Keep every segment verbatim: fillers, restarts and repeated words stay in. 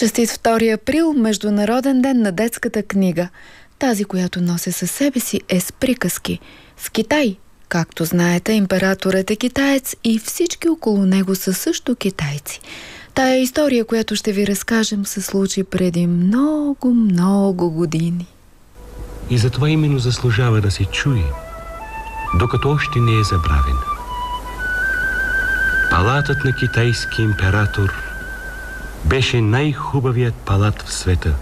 Честит втори април, Международен ден на детската книга. Тази, която нося със себе си, е с приказки. В Китай, както знаете, императорът е китаец и всички около него са също китайци. Тая история, която ще ви разкажем, се случи преди много, много години. И затова именно заслужава да се чуе, докато още не е забравен. Палатът на китайски император беше най-хубавият палат в света.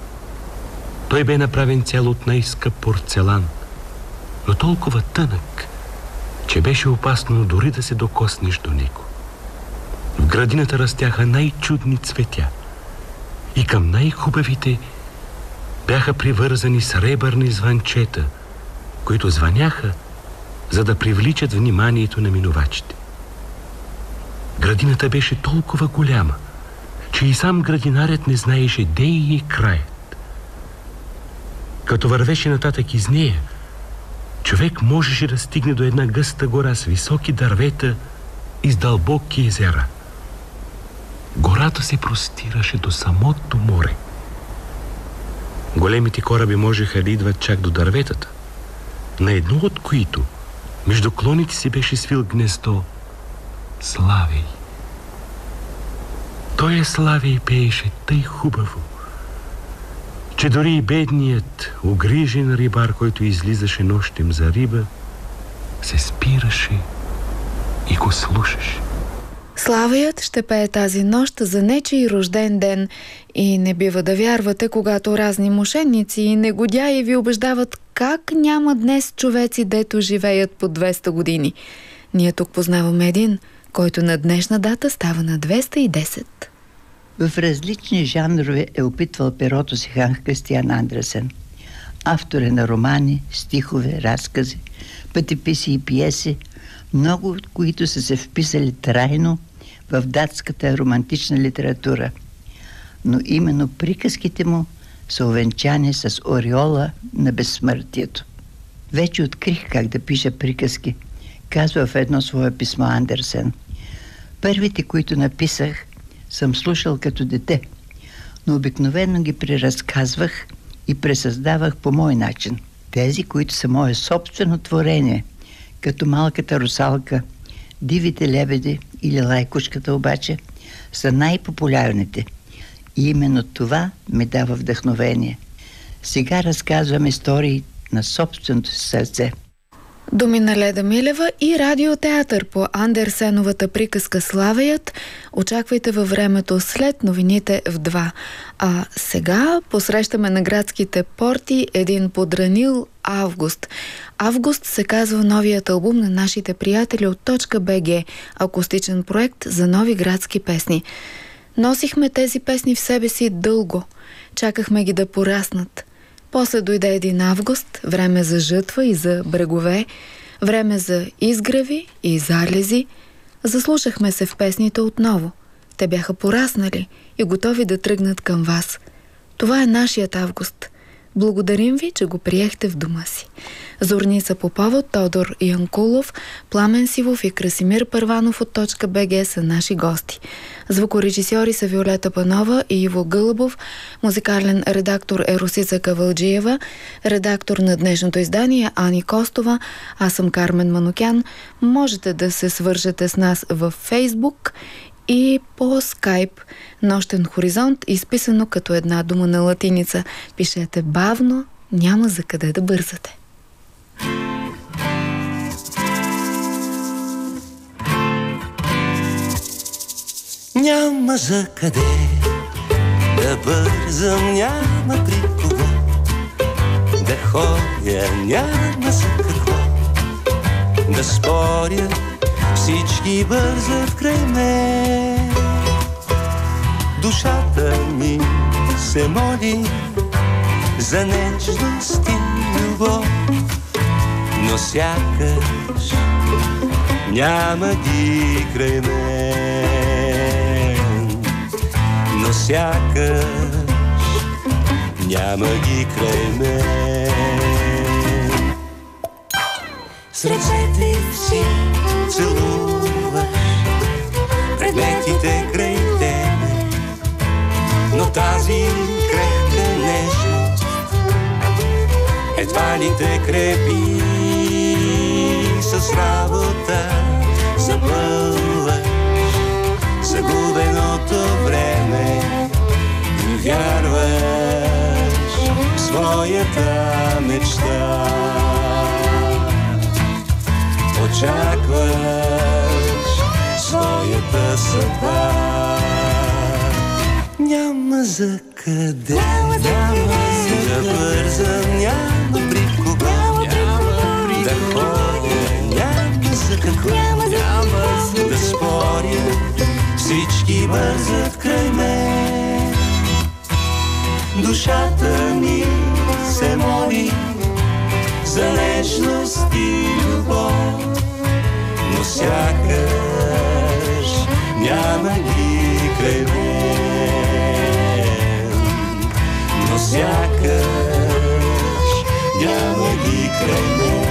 Той бе направен цял от най-скъп порцелан, но толкова тънък, че беше опасно дори да се докоснеш до него. В градината растяха най-чудни цветя и към най-хубавите бяха привързани сребърни звънчета, които звъняха, за да привличат вниманието на минувачите. Градината беше толкова голяма, че и сам градинарят не знаеше де е краят. Като вървеше нататък из нея, човек можеше да стигне до една гъста гора с високи дървета и с дълбоки езера. Гората се простираше до самото море. Големите кораби можеха да идват чак до дърветата, на едно от които между клоните си беше свил гнездо Славей. Той е Славей пееше тъй хубаво, че дори и бедният, угрижен рибар, който излизаше нощем за риба, се спираше и го слушаше. Славеят ще пее тази нощ за нечий рожден ден и не бива да вярвате, когато разни мошенници и негодяи ви убеждават как няма днес човеци, дето живеят по двеста години. Ние тук познаваме един, който на днешна дата става на двеста и десет. В различни жанрове е опитвал перото си Ханс Кристиан Андерсен. Автор е на романи, стихове, разкази, пътеписи и пиеси, много от които са се вписали трайно в датската романтична литература. Но именно приказките му са увенчани с ореола на безсмъртието. Вече открих как да пиша приказки, казва в едно свое писмо Андерсен. Първите, които написах, съм слушал като дете, но обикновено ги преразказвах и пресъздавах по мой начин. Тези, които са мое собствено творение, като Малката русалка, Дивите лебеди или Лайкушката обаче, са най-популярните. И именно това ми дава вдъхновение. Сега разказвам истории на собственото си сърце. Думи на Леда Милева и радиотеатър по Андерсеновата приказка Славеят очаквайте във времето след новините в два. А сега посрещаме на градските порти един подранил Август. Август се казва новият албум на нашите приятели от .бг, акустичен проект за нови градски песни. Носихме тези песни в себе си дълго. Чакахме ги да пораснат. После дойде един август, време за жътва и за брегове, време за изгреви и залези. Заслушахме се в песните отново. Те бяха пораснали и готови да тръгнат към вас. Това е нашият август. Благодарим ви, че го приехте в дома си. Зорница Попова, Тодор Янкулов, Пламен Сивов и Красимир Първанов от .бг са наши гости. Звукорежисьори са Виолета Панова и Иво Гълъбов, музикален редактор е Росица Кавалджиева, редактор на днешното издание Ани Костова, аз съм Кармен Манукян. Можете да се свържете с нас във Фейсбук и по скайп. Нощен хоризонт, изписано като една дума на латиница. Пишете бавно, няма за къде да бързате. Няма за къде да бързам, няма при кого да ходя, няма за какво да споря, всички бързат край мен. Душата ми се моли за нежност и любов, но сякаш няма ги край мен, но сякаш няма ги край мен. С ръцете си целуваш предметите край тебе, но дали те крепи с работа, запълваш загубеното време и вярваш в своята мечта. Очакваш своята съдба. Няма за къде, няма да бързам, няма при кого, няма да ходя, няма за какво, няма да споря, всички бързат край мен. Душата ми се моли за нежност и любов, но сякаш няма ги край мен, но сякаш няма ги край мен.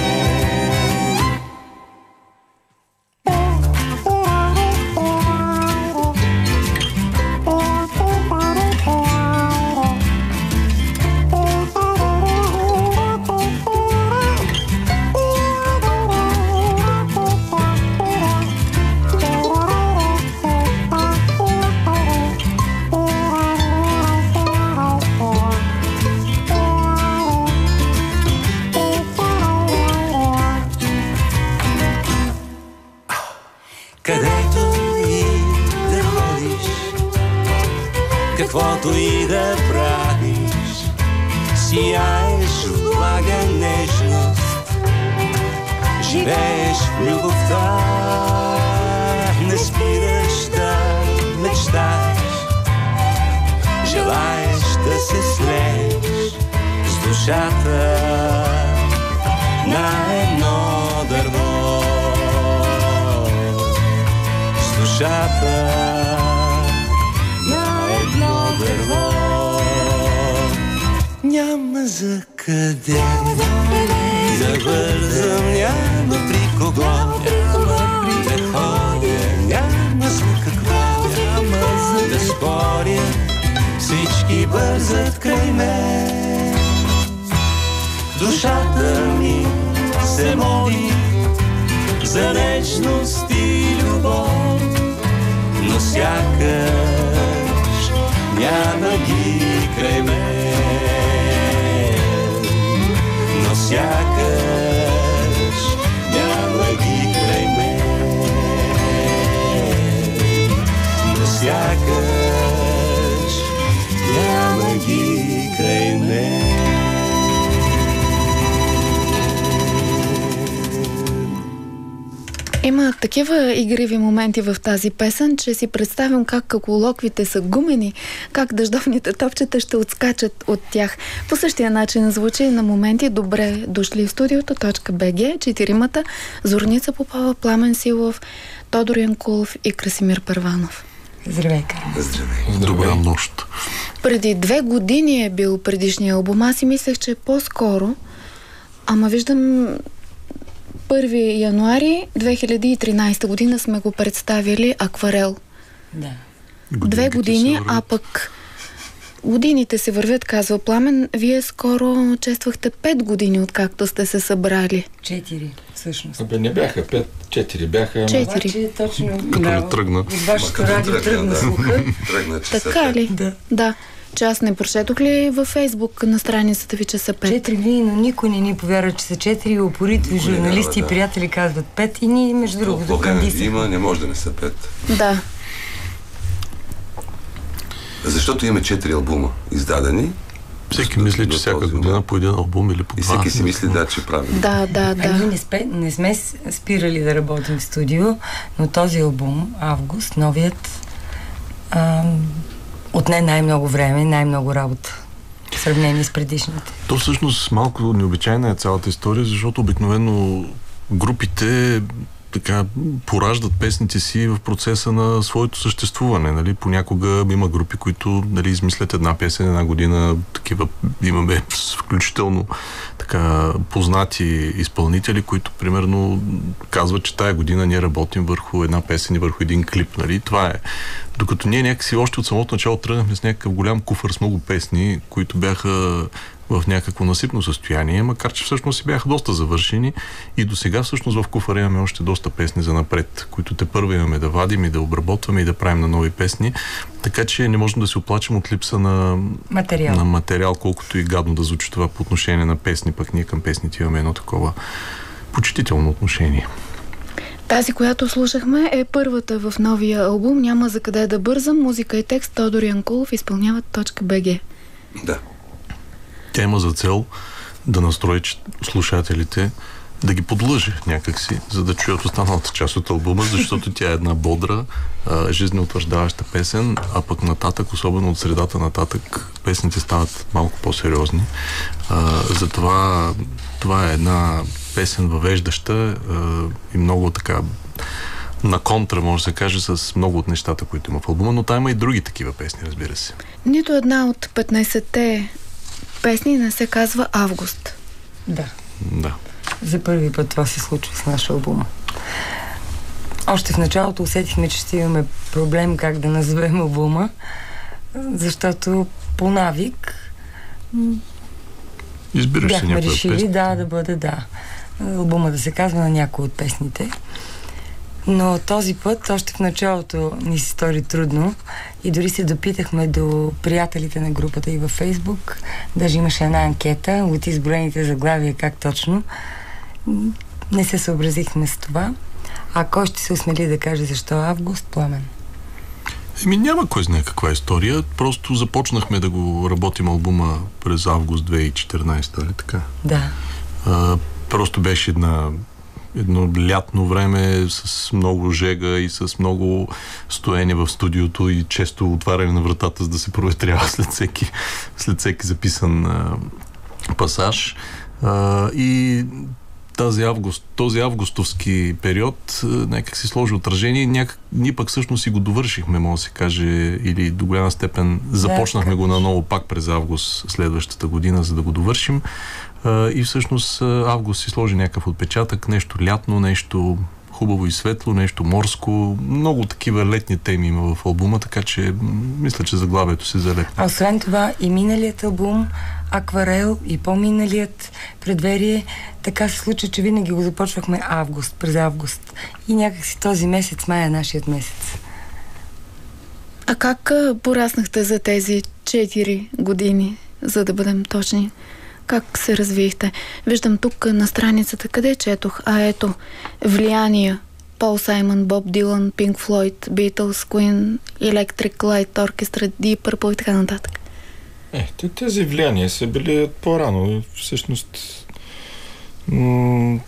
Каквото и да правиш, сияеш в блага нежност, живееш в любовта, не спираш да мечтаеш, желаеш да се слееш с душата на едно дърво, с душата дърво. Няма за къде да бързам, няма при кого, няма при да ходя, няма за какво, няма за да споря, всички бързат край мен. Душата ми се моли за нежност и любов, но сякаш няма ги край мен, но сякаш няма ги край мен, но сякаш няма ги край мен. Има такива игриви моменти в тази песен, че си представям как колоквите са гумени, как дъждовните топчета ще отскачат от тях. По същия начин звучи на моменти. Добре дошли в студиото .bg, четиримата: Зорница Попова, Пламен Силов, Тодор Янкулов и Красимир Първанов. Здравей, Кармен. Здравей. Добра нощ. Преди две години е бил предишния албум. Аз си мислех, че е по-скоро, ама виждам първи януари две хиляди и тринадесета година сме го представили Акварел. Да. Две години, а пък годините се вървят, казва Пламен. Вие скоро чествахте пет години, откакто сте се събрали. Четири, всъщност. Абе, не бяха пет, четири бяха. Четири. Обаче, точно, като да, ли тръгна. От вашето радио тръгна, тръгна слуха. Тръгна, че така ли? Да. Да. Че аз не прочетох ли във Фейсбук на страницата ви, че са пет? Четири години, но никой не ни повярва, че са четири. Упорити журналисти и да. приятели казват пет и ние, между другото, кандисахме. Има, не може да не са пет. Да. Защото имаме четири албума издадени. Всеки мисли, че всяка година по един албум или по два. И всеки си мисли, да, че прави. Да, да, да. А ние не, спе, не сме спирали да работим в студио, но този албум, Август, новият, а, отне най-много време, най-много работа в сравнение с предишните. То всъщност малко необичайна е цялата история, защото обикновено групите така пораждат песните си в процеса на своето съществуване. Нали? Понякога има групи, които, нали, измислят една песен една година. Такива имаме включително така познати изпълнители, които примерно казват, че тая година ние работим върху една песен и върху един клип. Нали? Това е. Докато ние някакси още от самото начало тръгнахме с някакъв голям куфър с много песни, които бяха в някакво насипно състояние, макар че всъщност си бяха доста завършени и до сега всъщност в куфара имаме още доста песни за напред, които те първо имаме да вадим и да обработваме и да правим на нови песни, така че не можем да се оплачем от липса на материал, на материал, колкото и гадно да звучи това по отношение на песни, пък ние към песните имаме едно такова почтително отношение. Тази, която слушахме, е първата в новия албум "Няма за къде да бързам". Музика и текст Тодор Янкулов, изпълняват .bg. Да. Тя има за цел да настрои слушателите, да ги подлъже някакси, за да чуят останалата част от албума, защото тя е една бодра, жизнеутвърждаваща песен, а пък нататък, особено от средата нататък, песните стават малко по-сериозни. А, затова това е една песен въвеждаща а, и много така на контра, може да се каже, с много от нещата, които има в албума, но там има и други такива песни, разбира се. Нито една от петнайсетте песни не се казва "Август". Да. Да. За първи път това се случва с нашия албум. Още в началото усетихме, че ще имаме проблем как да назовем албума, защото по навик избираш се бяхме решили песни. да, да бъде да. Албума да се казва на някои от песните. Но този път, още в началото ни се стори трудно и дори се допитахме до приятелите на групата и във Фейсбук. Даже имаше една анкета от изброените заглавия, как точно. Не се съобразихме с това. А кой ще се осмели да каже защо Август? Пламен. Еми няма кой знае каква история. Просто започнахме да го работим албума през август две хиляди и четиринайсета, нали така? Да. А, просто беше една едно лятно време с много жега и с много стоене в студиото и често отваряне на вратата, за да се проветрява след всеки, след всеки записан а, пасаж. А, и тази август, този августовски период някак си сложи отражение. Някак, ние пък всъщност си го довършихме, може да се каже, или до голяма степен започнахме го наново пак през август следващата година, за да го довършим. И всъщност август си сложи някакъв отпечатък, нещо лятно, нещо хубаво и светло, нещо морско. Много такива летни теми има в албума, така че мисля, че заглавието се залепи. А освен това и миналият албум Акварел и по-миналият Предверие, така се случва, че винаги го започвахме август, през август. И някакси този месец, май е нашият месец. А как пораснахте за тези четири години, за да бъдем точни? Как се развихте? Виждам тук на страницата, къде четох, а ето, влияния: Пол Саймън, Боб Дилан, Пинк Флойд, Beatles, Queen, Electric Light Orchestra, Deep Purple и така нататък. Е, тези влияния са били по-рано. Всъщност м-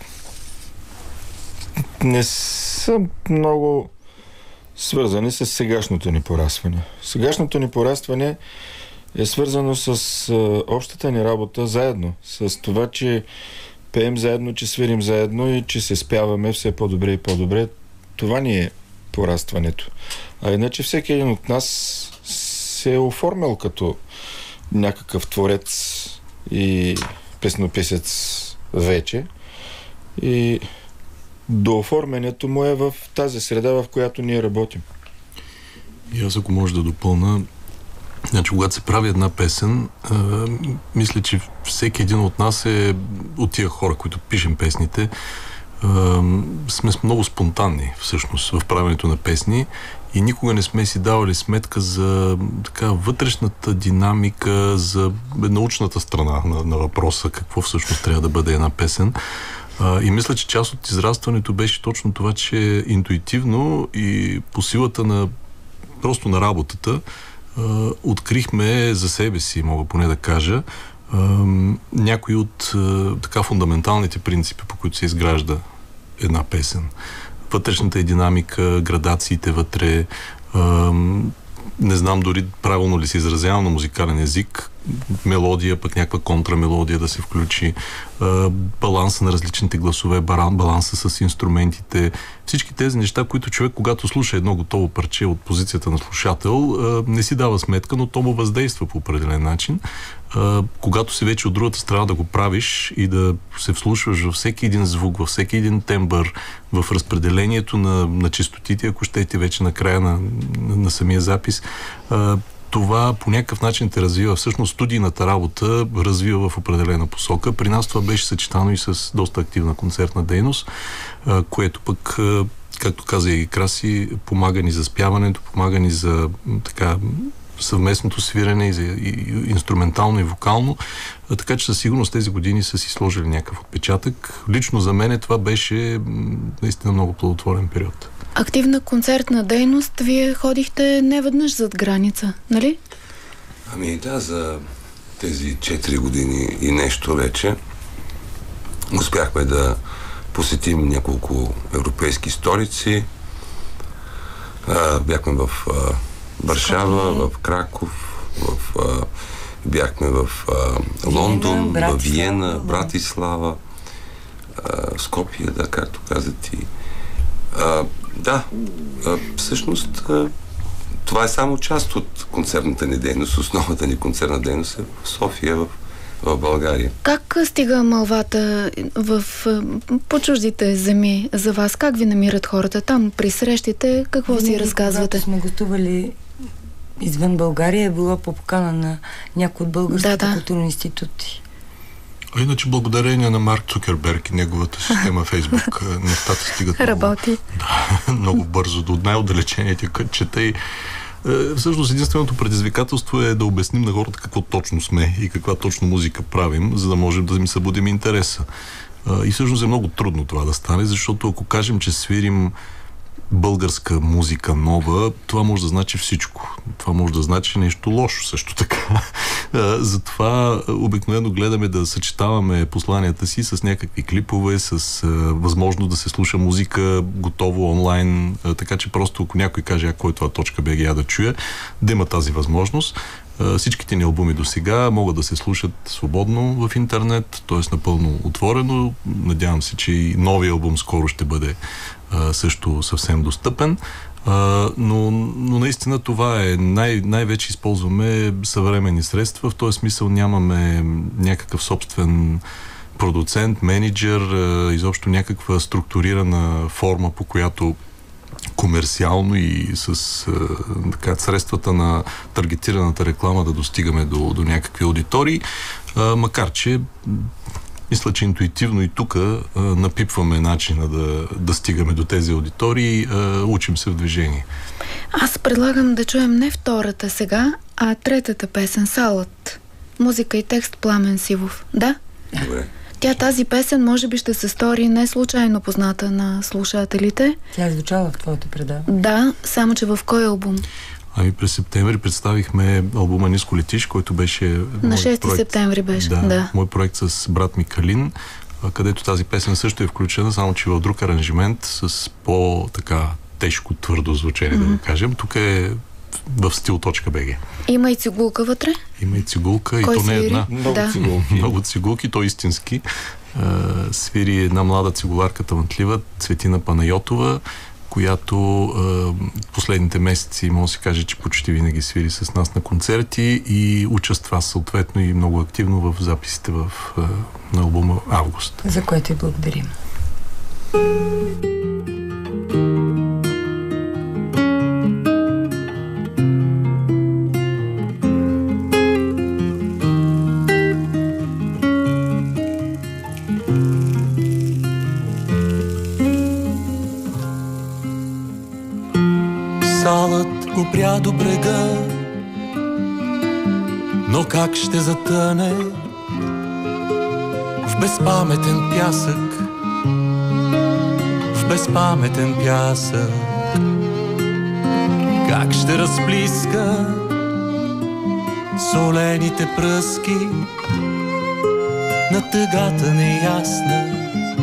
не са много свързани с сегашното ни порастване. Сегашното ни порастване е свързано с а, общата ни работа заедно. С това, че пеем заедно, че свирим заедно и че се спяваме все по-добре и по-добре. Това ни е порастването. А иначе всеки един от нас се е оформил като някакъв творец и песнописец вече. И до оформянето му е в тази среда, в която ние работим. И аз, ако може да допълна, значи, когато се прави една песен, а, мисля, че всеки един от нас е от тия хора, които пишем песните, а, сме много спонтанни всъщност в правенето на песни и никога не сме си давали сметка за така вътрешната динамика, за научната страна на, на въпроса, какво всъщност трябва да бъде една песен. А, и мисля, че част от израстването беше точно това, че интуитивно и по силата на просто на работата Uh, открихме за себе си, мога поне да кажа, uh, някои от uh, така фундаменталните принципи, по които се изгражда една песен. Вътрешната е динамика, градациите вътре, uh, не знам дори правилно ли се изразявам на музикален език, мелодия, пък някаква контрамелодия да се включи, баланса на различните гласове, баланса с инструментите, всички тези неща, които човек, когато слуша едно готово парче от позицията на слушател, не си дава сметка, но то му въздейства по определен начин. Когато си вече от другата страна да го правиш и да се вслушваш във всеки един звук, във всеки един тембър, в разпределението на, на честотите, ако щете вече на края на, на, на самия запис, това по някакъв начин те развива. Всъщност студийната работа развива в определена посока. При нас това беше съчетано и с доста активна концертна дейност, което пък, както каза и Краси, помага ни за спяването, помага ни за така съвместното свирене и, за, и инструментално и вокално. А, така че със сигурност тези години са си сложили някакъв отпечатък. Лично за мен това беше наистина много плодотворен период. Активна концертна дейност, вие ходихте не веднъж зад граница, нали? Ами да, за тези четири години и нещо вече успяхме да посетим няколко европейски столици. А, бяхме в а, Варшава, в Краков, в, а, бяхме в а, Лондон, в Виена, Братислава, а, Скопие, да, както казах и. А, да, а, всъщност а, това е само част от концертната ни дейност. Основната ни концертна дейност е в София, в, в България. Как стига мълвата в, по чуждите земи за вас? Как ви намират хората там при срещите? Какво Винаги, си разказвате? Когато сме гостували извън България, е било по покана на някои от българските да, да. културни институти. А иначе благодарение на Марк Цукерберг и неговата система Фейсбук нещата стигат Работи. Много, да, много бързо до най-отдалечените кътчета и е, всъщност единственото предизвикателство е да обясним на хората какво точно сме и каква точно музика правим, за да можем да им събудим интереса. Е, и всъщност е много трудно това да стане, защото ако кажем, че свирим българска музика нова, това може да значи всичко. Това може да значи нещо лошо също така. Затова обикновено гледаме да съчетаваме посланията си с някакви клипове, с възможност да се слуша музика готово онлайн, така че просто ако някой каже, а кой е това точка би джи да чуя, да има тази възможност. Всичките ни албуми до сега могат да се слушат свободно в интернет, т.е. напълно отворено. Надявам се, че и новия албум скоро ще бъде а, също съвсем достъпен. А, но, но наистина това е. Най- най-вече използваме съвременни средства. В този смисъл нямаме някакъв собствен продуцент, менеджер, а, изобщо някаква структурирана форма, по която комерциално и с а, така, средствата на таргетираната реклама да достигаме до, до някакви аудитории, а, макар че мисля, че интуитивно и тук напипваме начина да, да стигаме до тези аудитории, а, учим се в движение. Аз предлагам да чуем не втората сега, а третата песен "Салът". Музика и текст Пламен Сивов. Да? Добре. Тя, тази песен, може би ще се стори не случайно позната на слушателите. Тя е звучала в твоето предаване. Да, само че в кой албум? Ами през септември представихме албума "Ниско летиш", който беше на шести проект, септември беше. Да, да. мой проект с брат ми Калин, където тази песен също е включена, само че в друг аранжимент, с по-така тежко, твърдо звучение, mm-hmm. да го кажем. Тук е в стил точка би джи. Има и цигулка вътре? Има и цигулка, Кой и то не е свири? една. Много да. цигулки. Много цигулки, то истински. Uh, свири една млада цигуларка, талантлива, Цветина Панайотова, която uh, последните месеци, може да се каже, че почти винаги свири с нас на концерти и участва съответно и много активно в записите в, uh, на албума "Август". За което и благодарим. Салът опря до брега, но как ще затъне в безпаметен пясък, в безпаметен пясък? Как ще разплиска солените пръски на тъгата неясна?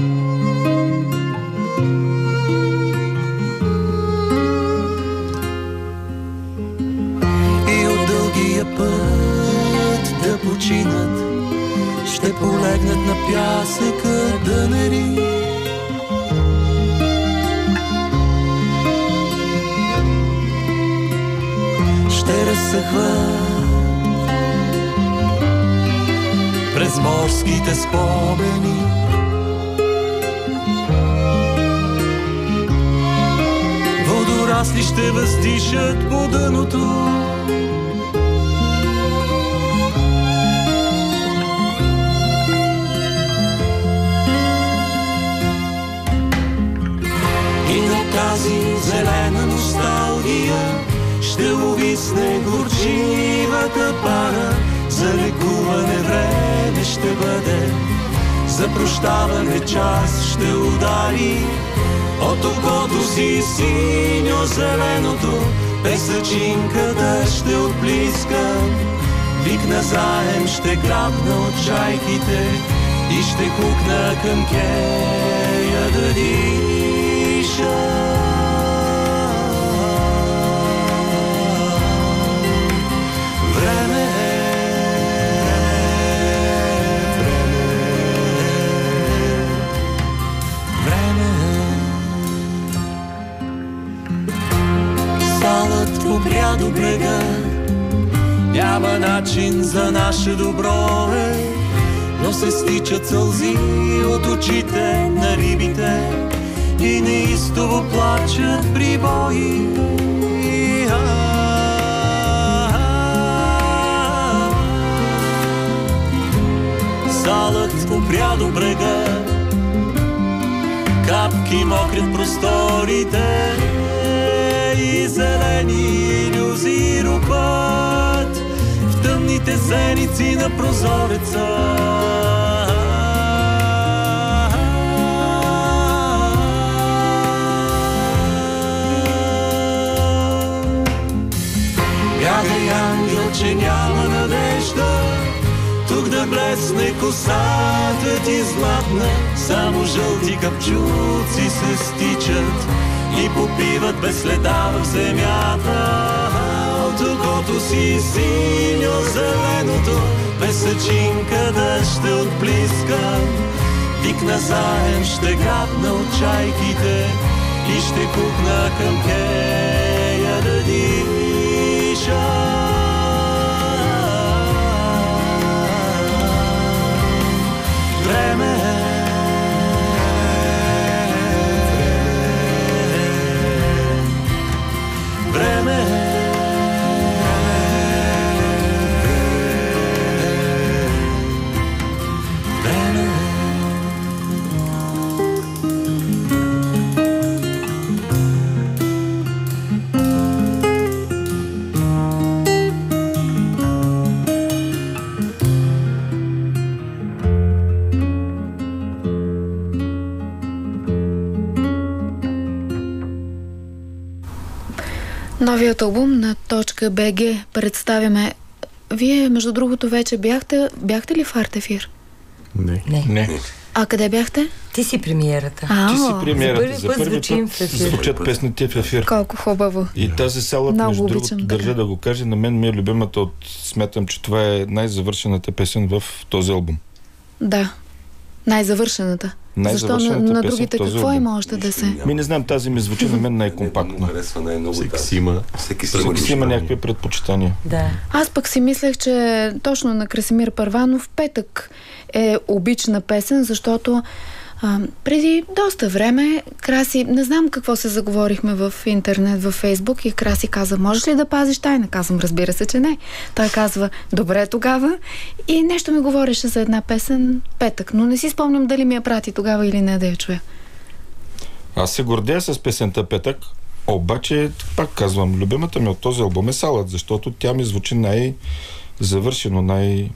Път да починат, ще полегнат на пясъка дънери. Ще разсъхват през морските спомени. Водорасли ще въздишат по дъното ще увисне горчивата пара. За лекуване време ще бъде, за прощаване час ще удари. От окото си синьо-зеленото песъчинката ще отблизка. Вик назаем ще грабна от чайките и ще хукна към кея да диша. Време е, време е. Салът попря до брега, няма начин за наше добро е, но се стичат сълзи от очите на рибите и неистово плачат прибои. Салът попря до брега, капки мокрят просторите и зелени илюзии рупат в тъмните зеници на прозореца. Бягай, ангел, че няма надежда тук да блесне косата ти златна. Само жълти капчуци се стичат и попиват без следа в земята. От окото си синьо-зеленото песъчинката ще отблизка. Вик назаем ще грабна от чайките и ще кукна към кея да диша. Време е, време е, време е. Новият албум на .бг представяме. Вие, между другото, вече бяхте, бяхте ли в Артефир? Не. Не. Не. А къде бяхте? Ти си премиерата. А, Ти си премиерата. за първи За път първи звучим път в ефир. звучат песните в ефир. Колко хубаво. И тази салът, Много между другото, обичам, държа да. да го кажа, на мен ми е любимата от... Смятам, че това е най-завършената песен в този албум. Да. Най-завършената. Защо на, Най-завършената на песен другите в този какво албум. има още да се... Ми не знам, тази ми звучи на мен най-компактно. Харесва най-много Всеки тази. си има. Всеки си Всеки си има лично. някакви предпочитания. Да. Аз пък си мислех, че точно на Красимир Първанов Петък е обична песен, защото а, преди доста време Краси, не знам какво се заговорихме в интернет, във Фейсбук, и Краси каза: можеш ли да пазиш тайна? Казвам: разбира се, че не. Той казва: добре тогава. И нещо ми говореше за една песен Петък, но не си спомням дали ми я прати тогава или не да я чуя. Аз се гордея с песента Петък, обаче, пак казвам, любимата ми от този албум е Салът, защото тя ми звучи най-завършено, най-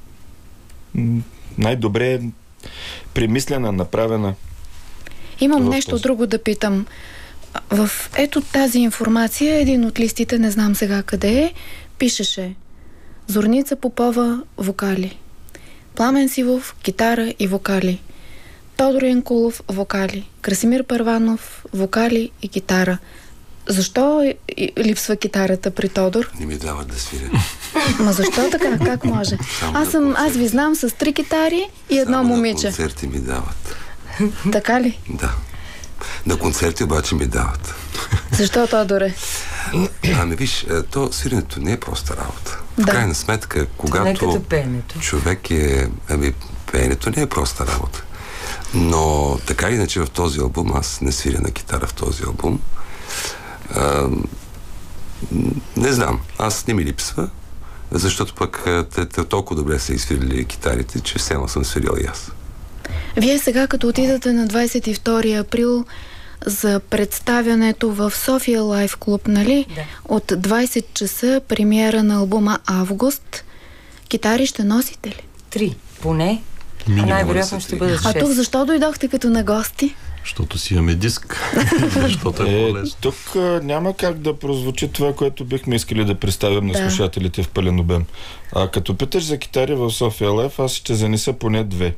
най-добре премислена, направена. Имам Това нещо този. друго да питам. В ето тази информация, един от листите, не знам сега къде е, пишеше: Зорница Попова – вокали, Пламен Сивов – китара и вокали, Тодор Янкулов – вокали, Красимир Първанов – вокали и китара. Защо липсва китарата при Тодор? Не ми дават да свиря. Ма защо така? Как може? Само Аз, на съм, аз концерти. ви знам с три китари и едно Само момиче. на концерти ми дават. Така ли? Да. На концерти обаче ми дават. Защо, Тодоре? Ами виж, е, то свиренето не е проста работа. Да. В крайна сметка, Не когато като пеенето. човек е... Ами, пеенето не е проста работа. Но така или иначе в този албум, аз не свиря на китара в този албум. А, не знам, аз не ми липсва, защото пък те, те толкова добре са изсвирили китарите, че все едно съм свирил и аз. Вие сега, като отидете на двадесет и втори април за представянето в София Лайф Клуб, нали? Да. От двайсет часа премиера на албума Август. Китари ще носите ли? Три, поне. А най-вероятно ще бъдат шест. А тук защо дойдохте като на гости? Защото си имаме диск. Защото е, е по-лесно. тук а, няма как да прозвучи това, което бихме искали да представим на Да. слушателите в пълен обем. А като питаш за китари в София Лайф, аз ще занеса поне две.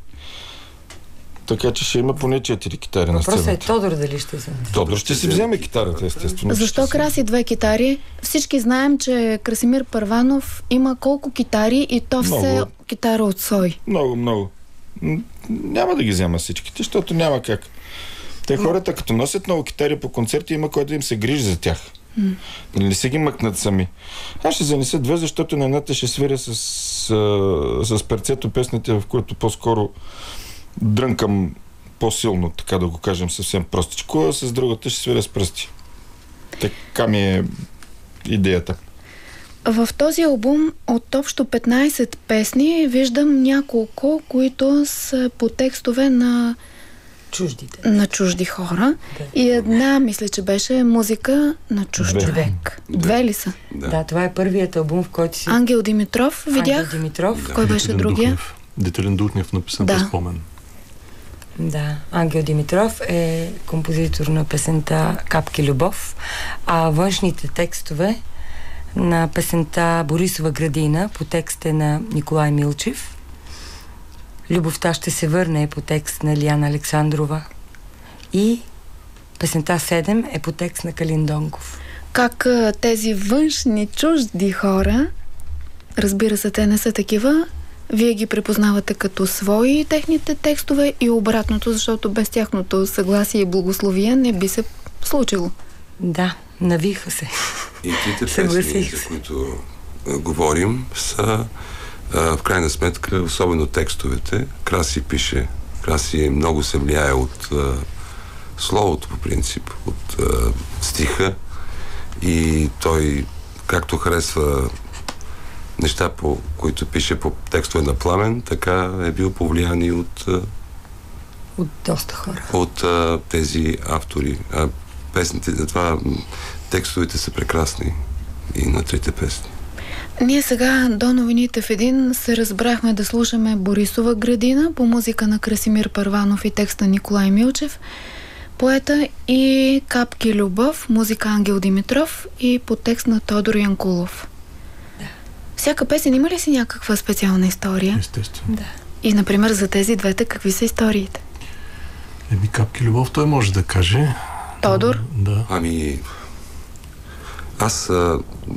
Така че ще има поне четири китари на Въпросът е сцената. Тодор дали ще се... Тодор ще си вземе китарата, естествено. Защо ще си- краси две китари? Всички знаем, че Красимир Първанов има колко китари и то все Много. китара от сой. Много, много. М, Няма да ги взема всичките, защото няма как. Те хората, като носят много китари по концерти, има кой да им се грижи за тях. Нали, не се ги мъкнат сами. Аз ще занеса две, защото на едната ще свиря с, а, с перцето песните, в които по-скоро дрънкам по-силно, така да го кажем съвсем простичко, а с другата ще свиря с пръсти. Така ми е идеята. В този албум от общо петнайсет песни виждам няколко, които са по текстове на, Чуждите. на чужди хора. Да. И една, мисля, че беше музика на чужд Две. човек. Две ли са? Да. Да, това е първият албум, в който си... Ангел Димитров, видях. Ангел Димитров. Кой беше Детелин другия? Духнев. Детелин Духнев написан Да. да. спомен. Да, Ангел Димитров е композитор на песента Капки любов, а външните текстове на песента Борисова градина по текст е на Николай Милчев. Любовта ще се върне е по текст на Лиана Александрова и песента седем е по текст на Калин Донков. Как а, тези външни чужди хора, разбира се, те не са такива, вие ги препознавате като свои техните текстове и обратното, защото без тяхното съгласие и благословие не би се случило. Да, навиха се. И трите Съгласих песни, се. за които а, говорим, са а, в крайна сметка, особено текстовете. Краси пише. Краси много се влияе от а, словото, по принцип, от а, стиха. И той, както харесва неща, по които пише по текстове на Пламен, така е бил повлиян и от, а, От доста хора. от а, тези автори. А песните, това м, текстовете са прекрасни и на трите песни. Ние сега до новините в един се разбрахме да слушаме Борисова градина по музика на Красимир Първанов и текста Николай Милчев, поета, и Капки любов, музика Ангел Димитров и по текст на Тодор Янкулов. Да. Всяка песен има ли си някаква специална история? Естествено. Да. И, например, за тези двете какви са историите? Еми, Капки любов, той може да каже. Тодор? Да. Ами, аз а,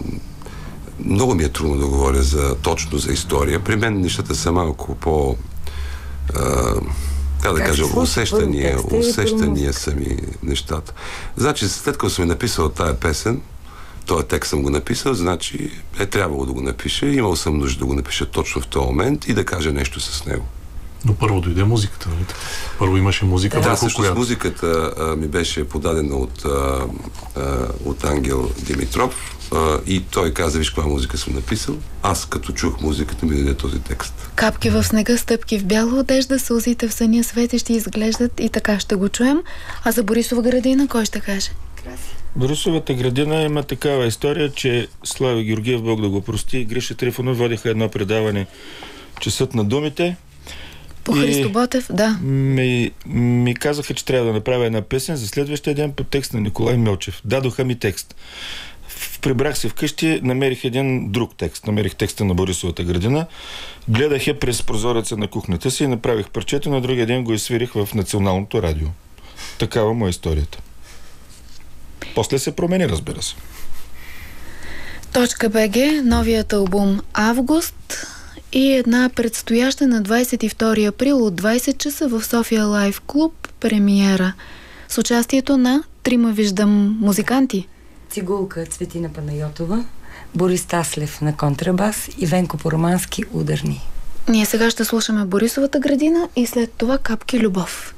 много ми е трудно да говоря за, точно за история. При мен нещата са малко по а, как да Как кажа, се случва? усещания, Първо текста и първо усещания музика. са ми нещата. Значи, след като съм е написал тая песен, този текст съм го написал, значи е трябвало да го напиша, имал съм нужда да го напиша точно в този момент и да кажа нещо с него. Но първо дойде музиката, нали така? Първо имаше музика, Да, върху всъщност която... музиката а, ми беше подадена от, а, а, от Ангел Димитров а, и той каза, виж каква музика съм написал. Аз като чух музиката ми даде този текст. Капки в снега, стъпки в бяла одежда, сълзите в съня светещи изглеждат, и така ще го чуем. А за Борисова градина кой ще каже? Борисовата градина има такава история, че Слави Георгиев, Бог да го прости, и Гриша Трифонов водиха едно предаване Часът на думите. По И Христо Ботев, да. Ми, ми казаха, че трябва да направя една песен за следващия ден по текст на Николай Милчев. Дадоха ми текст. В- Прибрах се вкъщи, намерих един друг текст. Намерих текста на Борисовата градина. Гледах я през прозореца на кухнята си и направих парчето. На другия ден го изсвирих в Националното радио. Такава му е историята. После се промени, разбира се. Точка БГ, новият албум Август и една предстояща на двайсет и втори април от двайсет часа в София Лайф Клуб премиера с участието на трима, виждам, музиканти. Цигулка Цветина Панайотова, Борис Таслев на контрабас и Венко Поромански ударни. Ние сега ще слушаме Борисовата градина и след това Капки любов.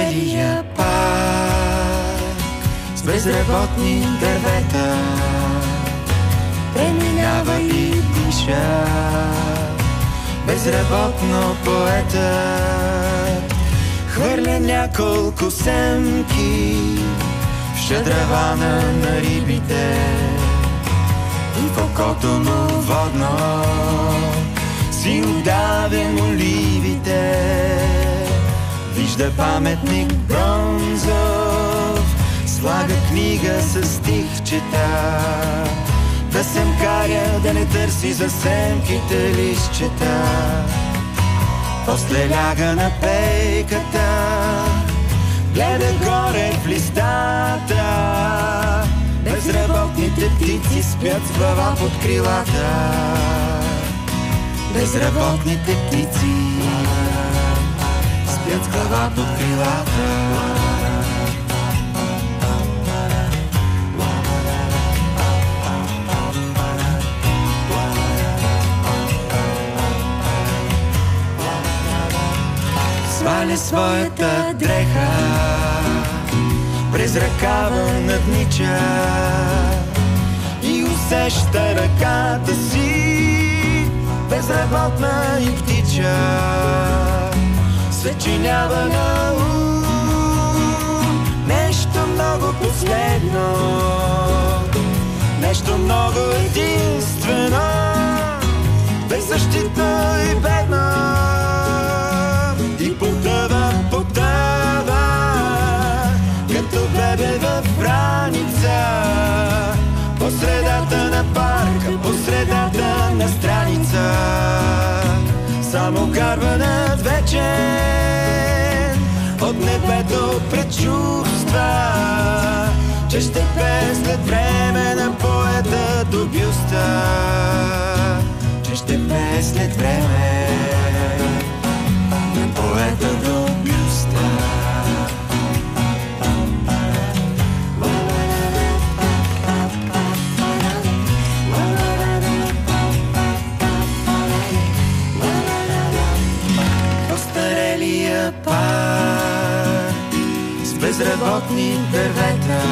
остарелия парк с безработни дървета преминава и диша безработно поетът. Хвърля няколко семки в шадравана на рибите и в окото му водно си удавя моливите. Вижда паметник бронзов, слага книга с стихчета, да семкаря, да не търси за семките листчета. После ляга на пейката, гледа горе в листата. Безработните птици спят с глава под крилата. Безработните птици спят с глава под крилата. Сваля своята дреха през ръкава наднича и усеща ръката си безработна и птича. Съчинява на ум нещо много последно, нещо много единствено, беззащитно и бедно. И потъва, потъва, като бебе в раница, по средата на парка, по средата на страница. Само карванът вечен от небето предчувства, че ще пее след време на поета до бюста, че ще пее след време поета до бюста. Остарелия парк с безработни дървета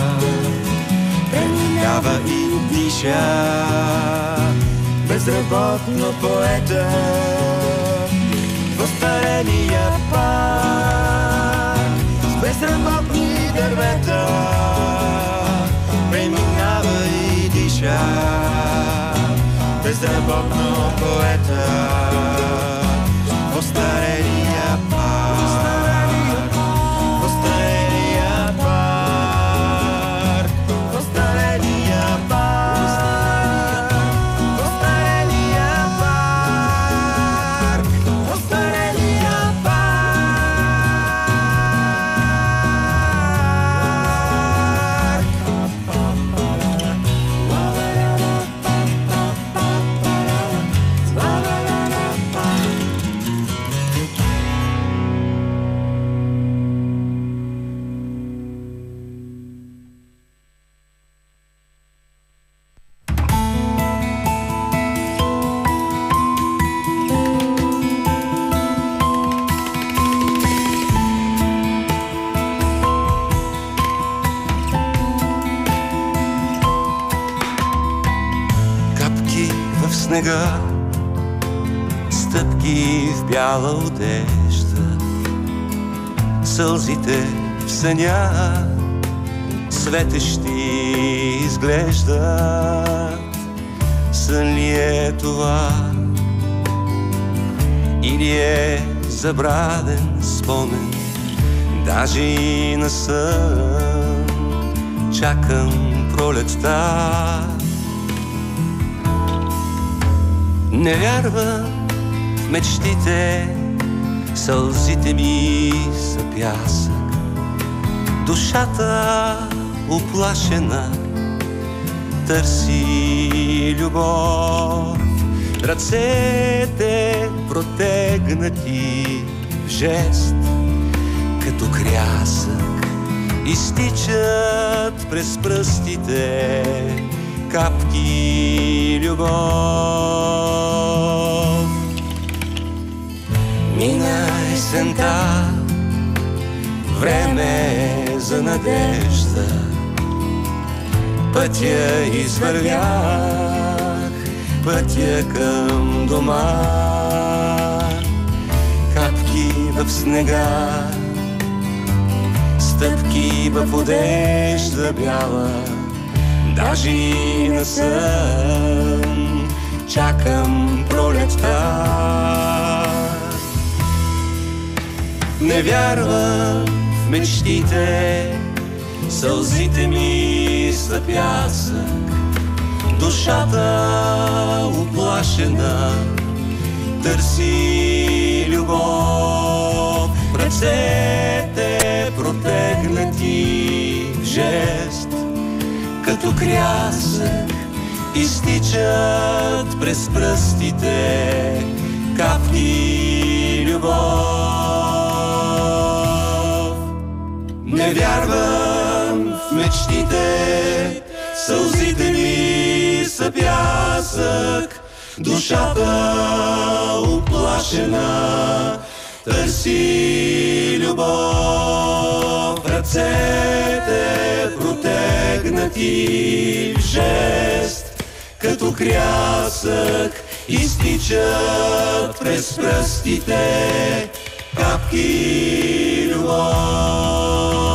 преминава и диша безработно поета. В остарелия парк с безработни дървета преминава и диша безработно поета. В остарелия парк, в остарелия парк, в остарелия парк, в остарелия парк, в остарелия снега, стъпки в бяла одежда, сълзите в съня светещи изглеждат. Сън ли е това или е забравен спомен? Даже и на сън чакам пролетта. Не вярвам в мечтите, сълзите ми са пясък. Душата уплашена търси любов. Ръцете протегнати в жест, като крясък, изтичат през пръстите капки любов. Мина есента, за надежда. Пътя извървях, пътя към дома. Капки в снега, стъпки в одежда бяла. Даже и на сън чакам пролетта. Не вярвам в мечтите, сълзите ми са пясък. Душата уплашена търси любов. Ръцете протегнати в жест, като крясък изтичат през пръстите капки любов. Не вярвам в мечтите, сълзите ми са пясък. Душата уплашена търси любов. Ръцете протегнати в жест, като крясък изтичат през пръстите капки любов.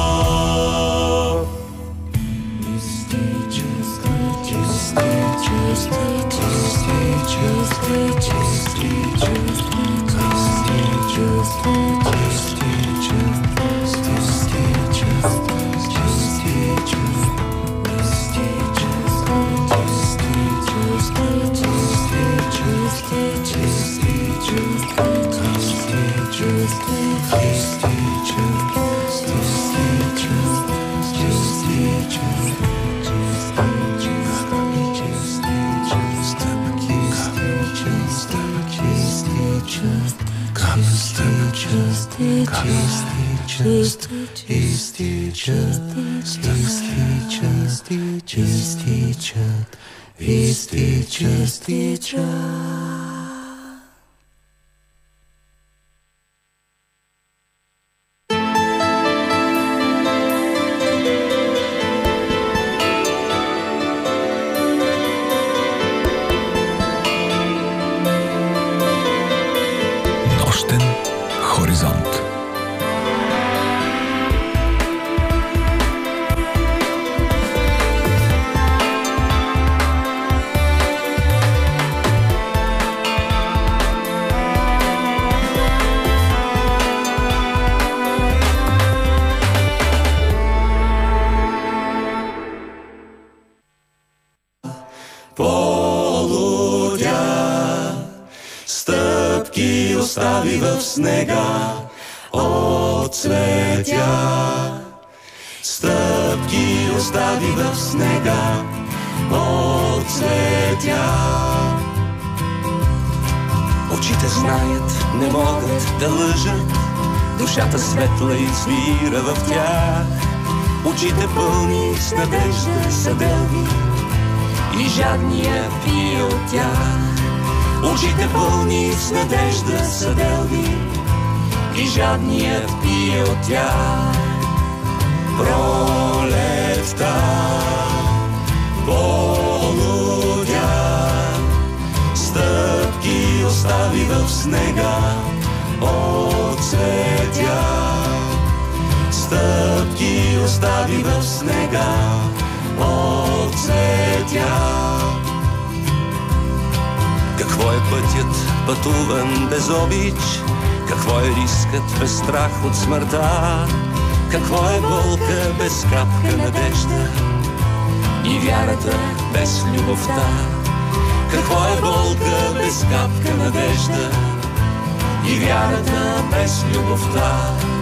Нощен хоризонт. Остави в снега от цветя. Стъпки остави в снега от цветя. Очите знаят, не могат да лъжат. Душата светла извира в тях. Очите пълни с надежда са дълги и жадния пие от тях. Очите пълни с надежда са дълги и жадният пие от тях. Пролетта полудя, стъпки остави в снега от цветя. Стъпки остави в снега от цветя. Какво е пътят, пътуван без обич? Какво е рискът без страх от смъртта? Какво е болка без капка надежда и вярата без любовта? Какво е болка без капка надежда и вярата без любовта?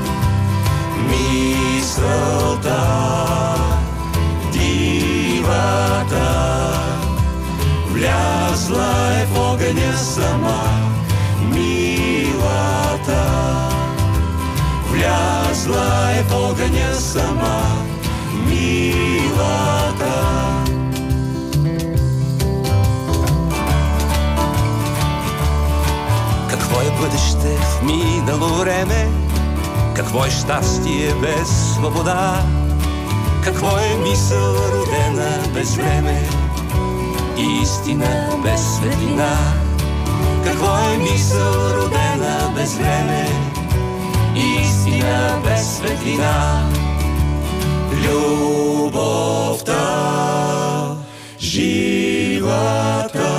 Мисълта, дивата, влязла е в огъня сама. Милата, влязла е в огъня сама. Милата. Какво е бъдеще в минало време? Какво е щастие без свобода? Какво е мисъл родена без време и истина без светлина? Какво е мисъл родена без време и истина без светлина? Любовта, живата,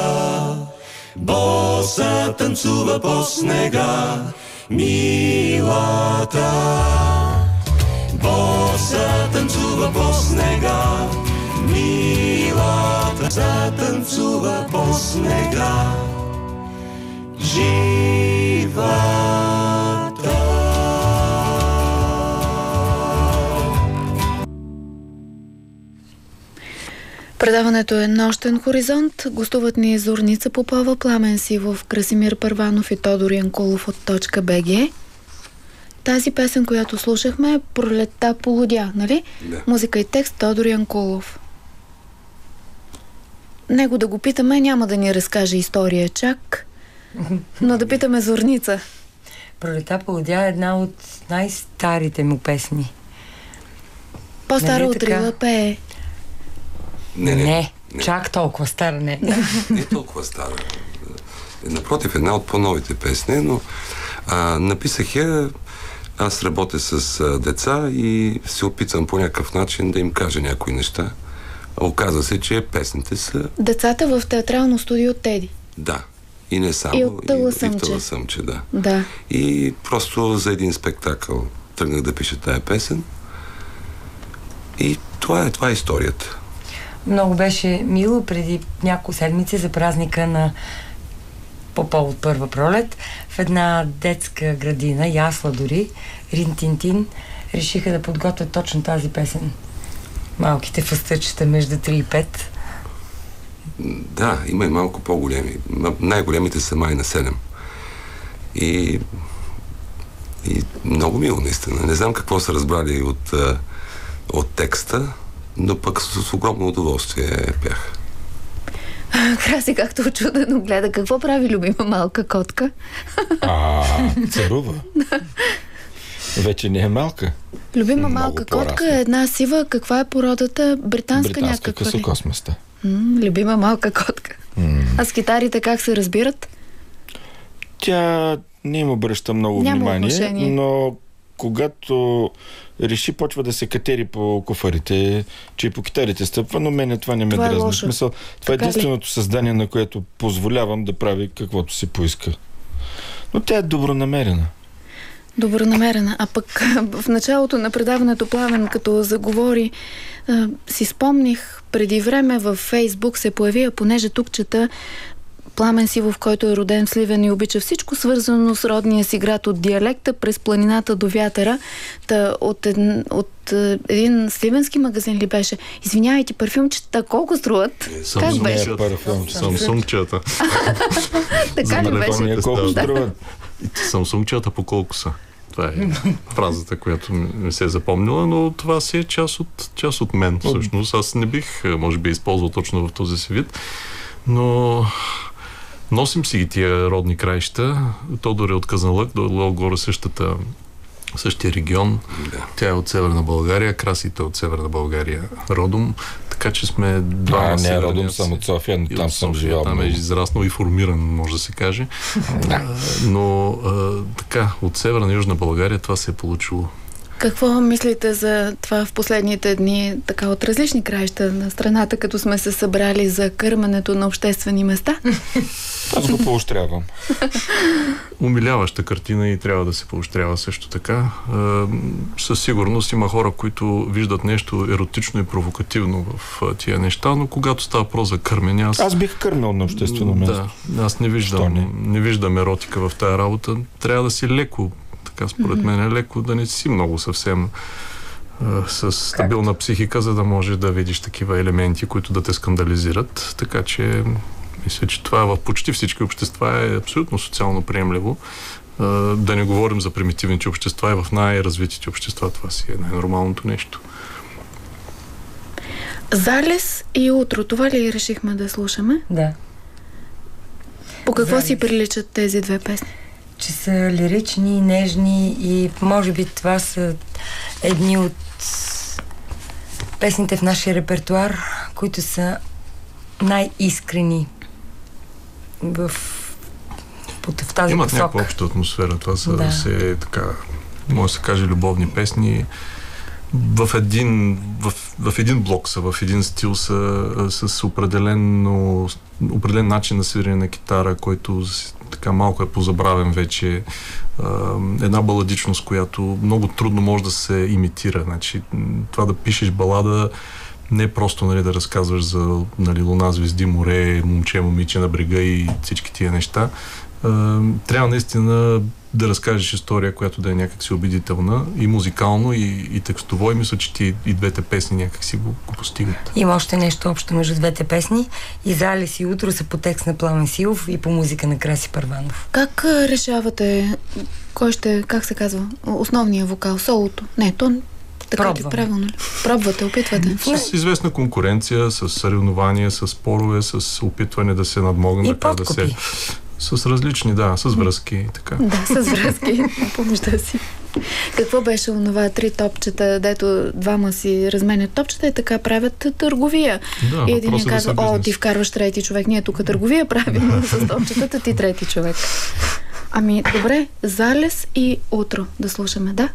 боса танцува по снега, милата. Боса танцува по снега, милата. Затанцува по снега, живата. Предаването е Нощен хоризонт. Гостуват ни Зорница Попова, Пламен Сивов, Красимир Първанов и Тодор Янкулов от точка Б Г. Тази песен, която слушахме, е Пролетта полудя, нали? Да. Музика и текст Тодор Янкулов. Него да го питаме, няма да ни разкаже история чак, но да питаме Зорница. Пролетта полудя е една от най-старите му песни. По-стара Нали от така? Рила пее. Не, не, Не, не. чак толкова стара не. Не толкова стара. Напротив, една от по-новите песни, но а, написах я. Аз работя с а, деца и се опитвам по някакъв начин да им кажа някои неща. Оказва се, че песните са... Децата в театрално студио Теди. Да. И не само. И от Таласъмче. И в Таласъмче, да. Да. И просто за един спектакъл тръгнах да пиша тая песен. И това е, това е историята. Много беше мило преди няколко седмици за празника на по повод първа пролет. В една детска градина, ясла дори, Рин-Тин-Тин, решиха да подготвят точно тази песен. Малките фъстъчета между три и пет. Да, има и малко по-големи. Най-големите са май на седем. И, и много мило, наистина. Не знам какво са разбрали от, от текста, но пък с, с огромно удоволствие пях. Краси както очудено гледа. Какво прави любима малка котка? А, царува. Вече не е малка. Любима Много малка по-расна. котка е една сива. Каква е породата? Британска, Британска някаква ли? късокосместа. М, любима малка котка. М. А с китарите как се разбират? Тя не им обръща много Няма внимание, отношение. но когато реши, почва да се катери по куфарите, че и по китарите стъпва, но мене това не ме Това е дразни. В лошо. смисъл, това е Така ли? единственото създание, на което позволявам да прави каквото си поиска. Но тя е добронамерена. Добронамерена. А пък в началото на предаването Пламен, като заговори, а, си спомних, преди време във Фейсбук се появи, а понеже тук чета Пламен Сивов, който е роден в Сливен и обича всичко свързано с родния си град, от диалекта през планината до вятъра. Та от, един, от е, един сливенски магазин ли беше? Извинявайте, парфюмчета колко струват? Как беше? Не, парфюм. Самсунгчета. Така ли беше? Помня колко струват. Самсунгчета по колко са? Това е фразата, която ми се е запомнила, но това си е част от, част от мен, всъщност. Аз не бих, може би, използвал точно в този си вид, но носим си ги тия родни краища. Тодор е от Казанлък, долу-горе същата, същия регион. Да. Тя е от Северна България, Красите от Северна България родом, така че сме два А, не, северни. родом съм от София, но И там от съм София, живял. Там е много. израснал и формиран, може да се каже. А, но а, така, от Северна и Южна България това се е получило. Какво мислите за това в последните дни, така от различни краища на страната, като сме се събрали за кърмането на обществени места? Аз го поощрявам. Умиляваща картина и трябва да се поощрява също така. А, със сигурност има хора, които виждат нещо еротично и провокативно в а, тия неща, но когато става въпрос за кърмене, аз... Аз бих кърмил на обществено място. Да, аз не Що виждам, не? не виждам еротика в тая работа. Трябва да си леко, така според мен е леко, да не си много съвсем а, с стабилна психика, за да можеш да видиш такива елементи, които да те скандализират. Така че мисля, че това в почти всички общества е абсолютно социално приемливо. А, да не говорим за примитивните общества, и в най-развитите общества това си е най-нормалното нещо. Залез и утро. Това ли решихме да слушаме? Да. По какво Залез. си приличат тези две песни? че са лирични, нежни и може би това са едни от песните в нашия репертуар, които са най-искрени в, в, в тази Имат посока. някаква обща атмосфера. Това са да. се, така, може да се каже, любовни песни. В един, в, в един блок са, в един стил са, с определено, определен начин на свирене на китара, който така малко е позабравен вече. Една баладичност, която много трудно може да се имитира. Значи, това да пишеш балада не е просто, нали, да разказваш за, нали, луна, звезди, море, момче, момиче на брега и всички тия неща. Трябва наистина да разкажеш история, която да е някакси убедителна и музикално, и, и текстово, и мисля, че ти и двете песни някакси го, го постигат. Има още нещо общо между двете песни. И Залез и Утро са по текст на Пламен Силов и по музика на Краси Първанов. Как решавате кой ще, как се казва, основния вокал, солото? Не, то така ли, правилно ли? Пробвате, опитвате. С известна конкуренция, с съревнования, с спорове, с опитване да се надмогне, така да се... С различни, да, с връзки и така. Да, с връзки помежда си. Какво беше онова три топчета, дето двама си разменят топчета и така правят търговия? Да, и един казва, да о, ти вкарваш трети човек, ние тук търговия правим с топчетата, ти трети човек. Ами, добре, Залез и Утро да слушаме, да?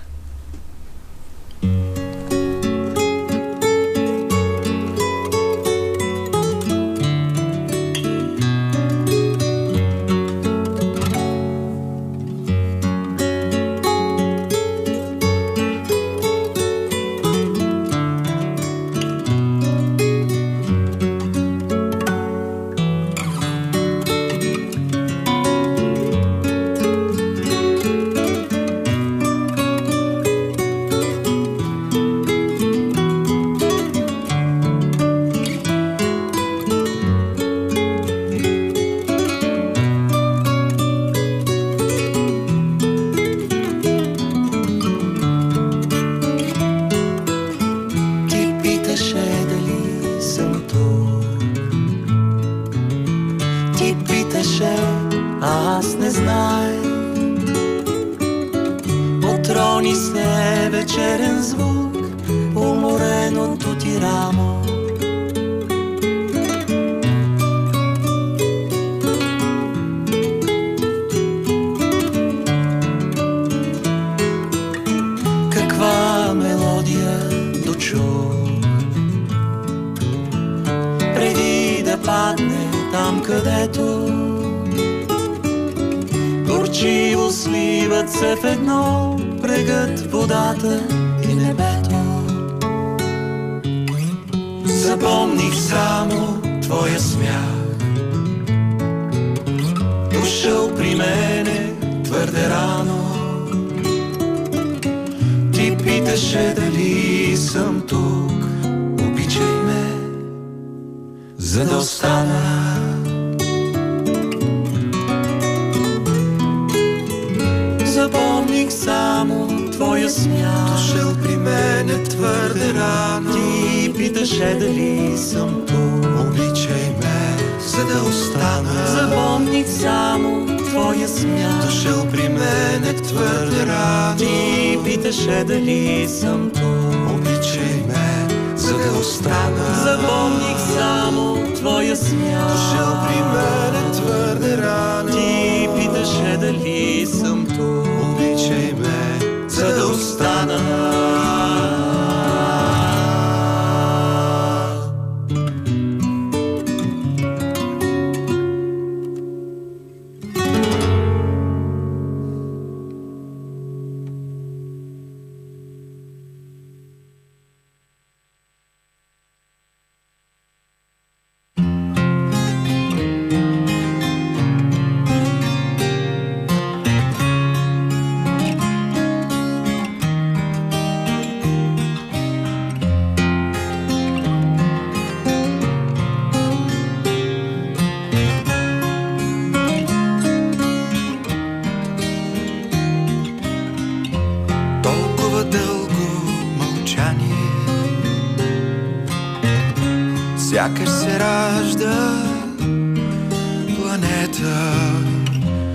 Сякаш се ражда планета,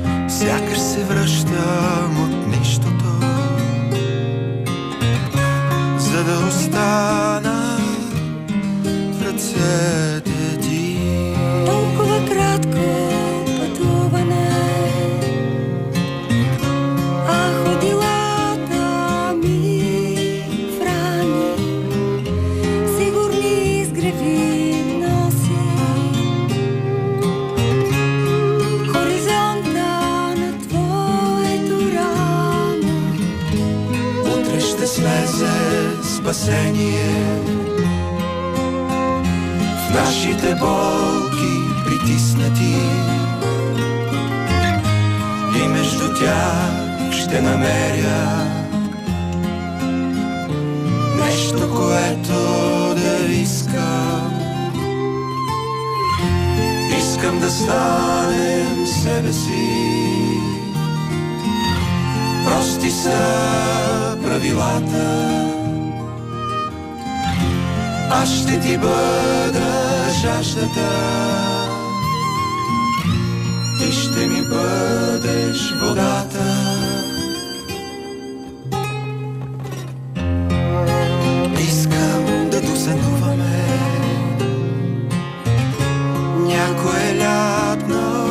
Сякаш се връщам от нищото, за да остана в ръцете ти. Толкова кратко пътуване, а ходилата ми в рани, сигурни изгреви носи. Хоризонта на твоето рамо утре ще слезе спасение в нашите болки притиснати, и между тях ще намеря нещо, което да искам. Искам да станем себе си, прости са правилата. Аз ще ти бъда жаждата, ти ще ми бъдеш водата. Искам да досънуваме някое лятно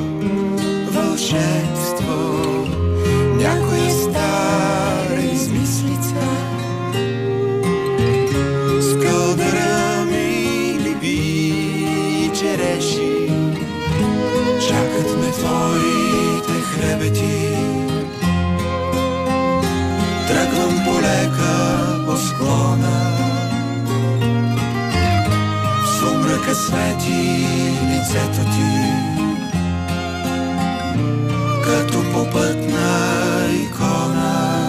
вълшебство, някоя стара измислица. Скълдъра ми либи череши, чакат ме твоите хребети. Тръгвам полека по склона, в сумрака свети лицето ти, като попътна икона.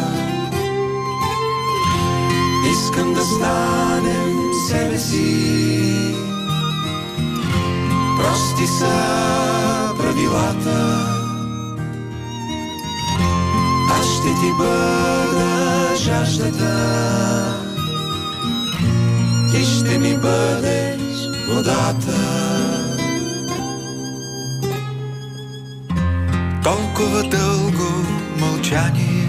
Искам да станем себе си, прости са правилата. Аз ще ти бъда жаждата, ти ще ми бъдеш водата. Толкова дълго мълчание,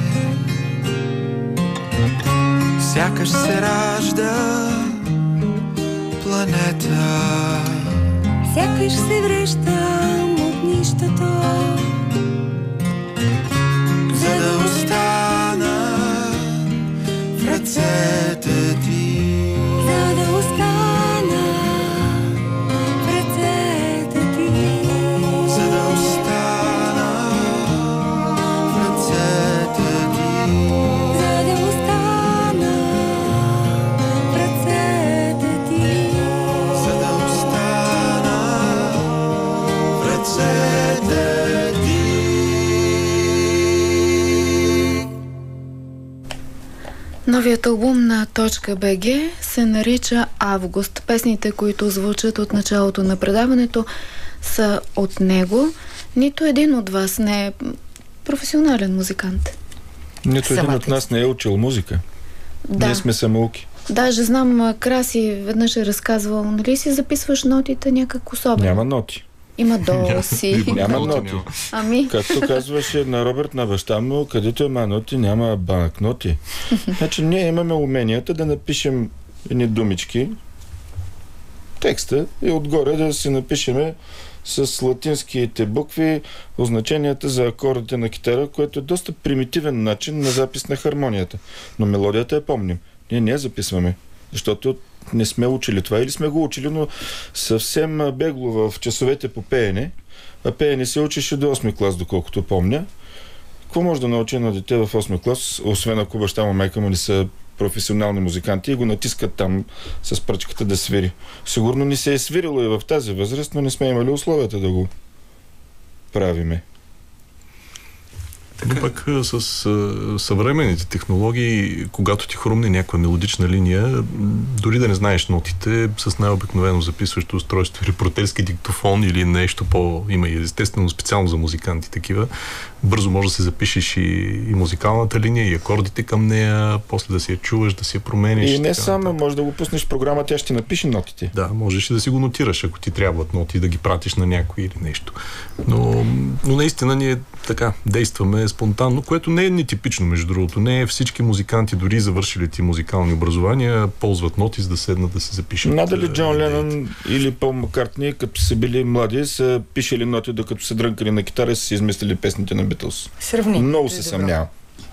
сякаш се ражда планета. Сякаш се връщам от нищото, за да остана в ръцете ти. За да остана в ръцете ти. За да остана в ръцете ти. За да остана в ръцете ти. За да остана в ръцете ти. Новият албум на .бг се нарича Август. Песните, които звучат от началото на предаването, са от него. Нито един от вас не е професионален музикант. Нито един Самата. от нас не е учил музика. Да. Ние сме самоуки. Даже знам, Краси веднъж е разказвал, нали си записваш нотите някак особено? Няма ноти. Има до си. Няма ноти. Ами? Както казваше на Робърт на баща му, където има ноти, няма банкноти. Значи ние имаме уменията да напишем едни думички, текста, и отгоре да си напишеме с латинските букви означенията за акордите на китара, което е доста примитивен начин на запис на хармонията. Но мелодията я помним. Ние не я записваме, защото не сме учили това, или сме го учили, но съвсем бегло в часовете по пеене. А пеене се учеше до осми клас, доколкото помня. Какво може да научи на дете в осми клас, освен ако баща му, майка му не са професионални музиканти и го натискат там с пръчката да свири? Сигурно ни се е свирило и в тази възраст, но не сме имали условията да го правиме. Но пък с а, съвременните технологии, когато ти хрумне някаква мелодична линия, дори да не знаеш нотите, с най-обикновено записващо устройство, репортерски диктофон или нещо по... Има и естествено специално за музиканти такива. Бързо може да се запишеш и, и музикалната линия, и акордите към нея, после да си я чуваш, да си я промениш. И не само, може да го пуснеш в програма, тя ще напише нотите. Да, можеш и да си го нотираш, ако ти трябват ноти, да ги пратиш на някой или нещо. Но, но наистина ние така действаме спонтанно, което не е нетипично, между другото. Не е всички музиканти, дори завършили ти музикални образования, ползват ноти, за да седнат да се запишат. Надали Джон Ленън или Пол Маккартни, като са били млади, са пишели ноти, докато са дрънкали на китара и са си измислили песните на Битълс. Сравни. Много се съмнявам.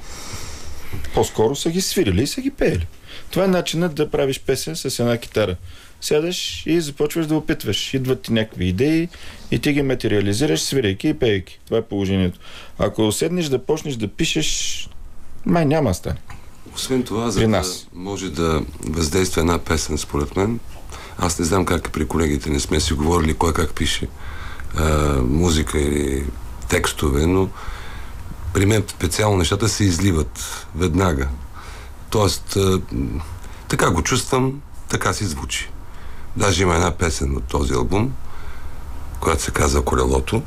По-скоро са ги свирили и са ги пеели. Това е начинът да правиш песен с една китара. Сядаш и започваш да опитваш. Идват ти някакви идеи и ти ги материализираш, свирайки и пейки. Това е положението. Ако седнеш да почнеш да пишеш, май няма стане. Освен това, за да може да въздейства една песен, според мен, аз не знам как при колегите не сме си говорили кой как пише а, музика или текстове, но при мен специално нещата се изливат веднага. Тоест, а, така го чувствам, така си звучи. Даже има една песен от този албум, която се казва Колелото,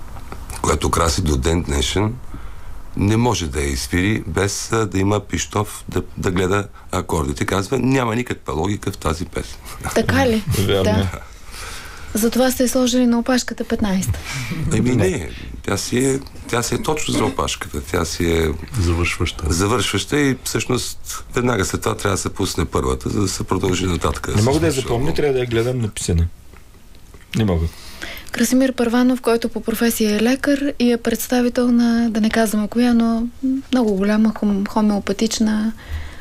която краси до ден днешен. Не може да я изсвири без а, да има пищов да, да гледа акордите. Казва, няма никаква логика в тази песен. Така ли? Да. Затова сте сложили на опашката петнайсета. Еми не, тя си е, тя си е точно за опашката. Тя си е завършваща. Завършваща и всъщност веднага след това трябва да се пусне първата, за да се продължи нататък. Не мога да я запомня, трябва да я гледам написана. Не мога. Красимир Първанов, който по професия е лекар и е представител на, да не казваме коя, но много голяма хом, хомеопатична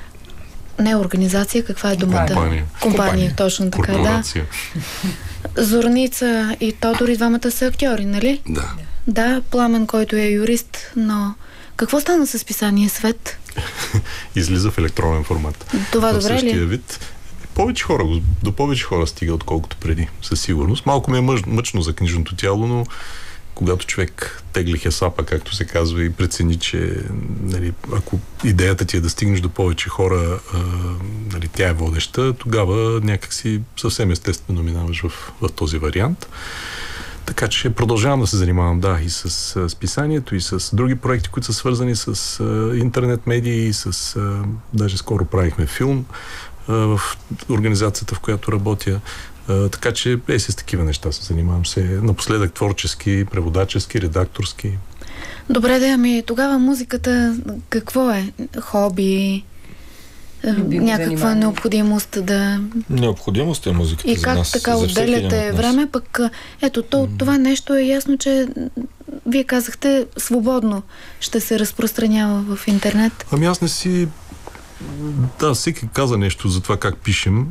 не организация, каква е думата? Компания. Компания, точно така, корпорация. Да. Зорница и Тодор, и двамата са актьори, нали? Да. Да, Пламен, който е юрист, но какво стана с писание Свет? Излиза в електронен формат. Това добре ли? В същия вид. Повече хора, до повече хора стига, отколкото преди, със сигурност. Малко ми е мъж, мъчно за книжното тяло, но когато човек тегли хесапа, както се казва, и прецени, че нали, ако идеята ти е да стигнеш до повече хора, а, нали, тя е водеща, тогава някакси съвсем естествено минаваш в, в този вариант. Така че продължавам да се занимавам, да, и с, с писанието, и с други проекти, които са свързани с а, интернет медии, и с... А, даже скоро правихме филм а, в организацията, в която работя. А, така че е с такива неща се занимавам се. Напоследък творчески, преводачески, редакторски. Добре, да, ами тогава музиката какво е? Хоби? Любимо някаква занимание. Необходимост да... Необходимост е музиката и за как нас. така отделяте време, пък ето то, mm. това нещо е ясно, че вие казахте свободно ще се разпространява в интернет. Ами аз не си... Да, всеки каза нещо за това как пишем.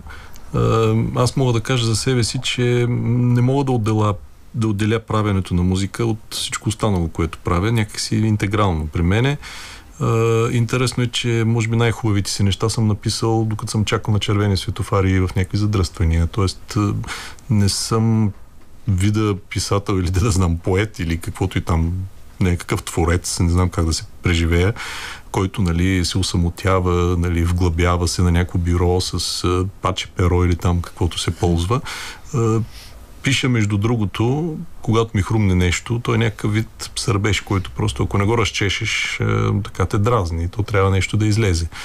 Аз мога да кажа за себе си, че не мога да отделя, да отделя правенето на музика от всичко останало, което правя, някакси интегрално при мене. Uh, интересно е, че може би най-хубавите си неща съм написал, докато съм чакал на червени светофари в някакви задръствания. Тоест, uh, не съм вида писател или да, да знам поет или каквото и там, някакъв творец, не знам как да се преживея, който нали, се усамотява, нали, вглъбява се на някакво бюро с uh, паче перо или там каквото се ползва. Uh, Пиша, между другото, когато ми хрумне нещо, то е някакъв вид сърбеж, който просто, ако не го разчешеш, е, така те дразни. То трябва нещо да излезе. Е,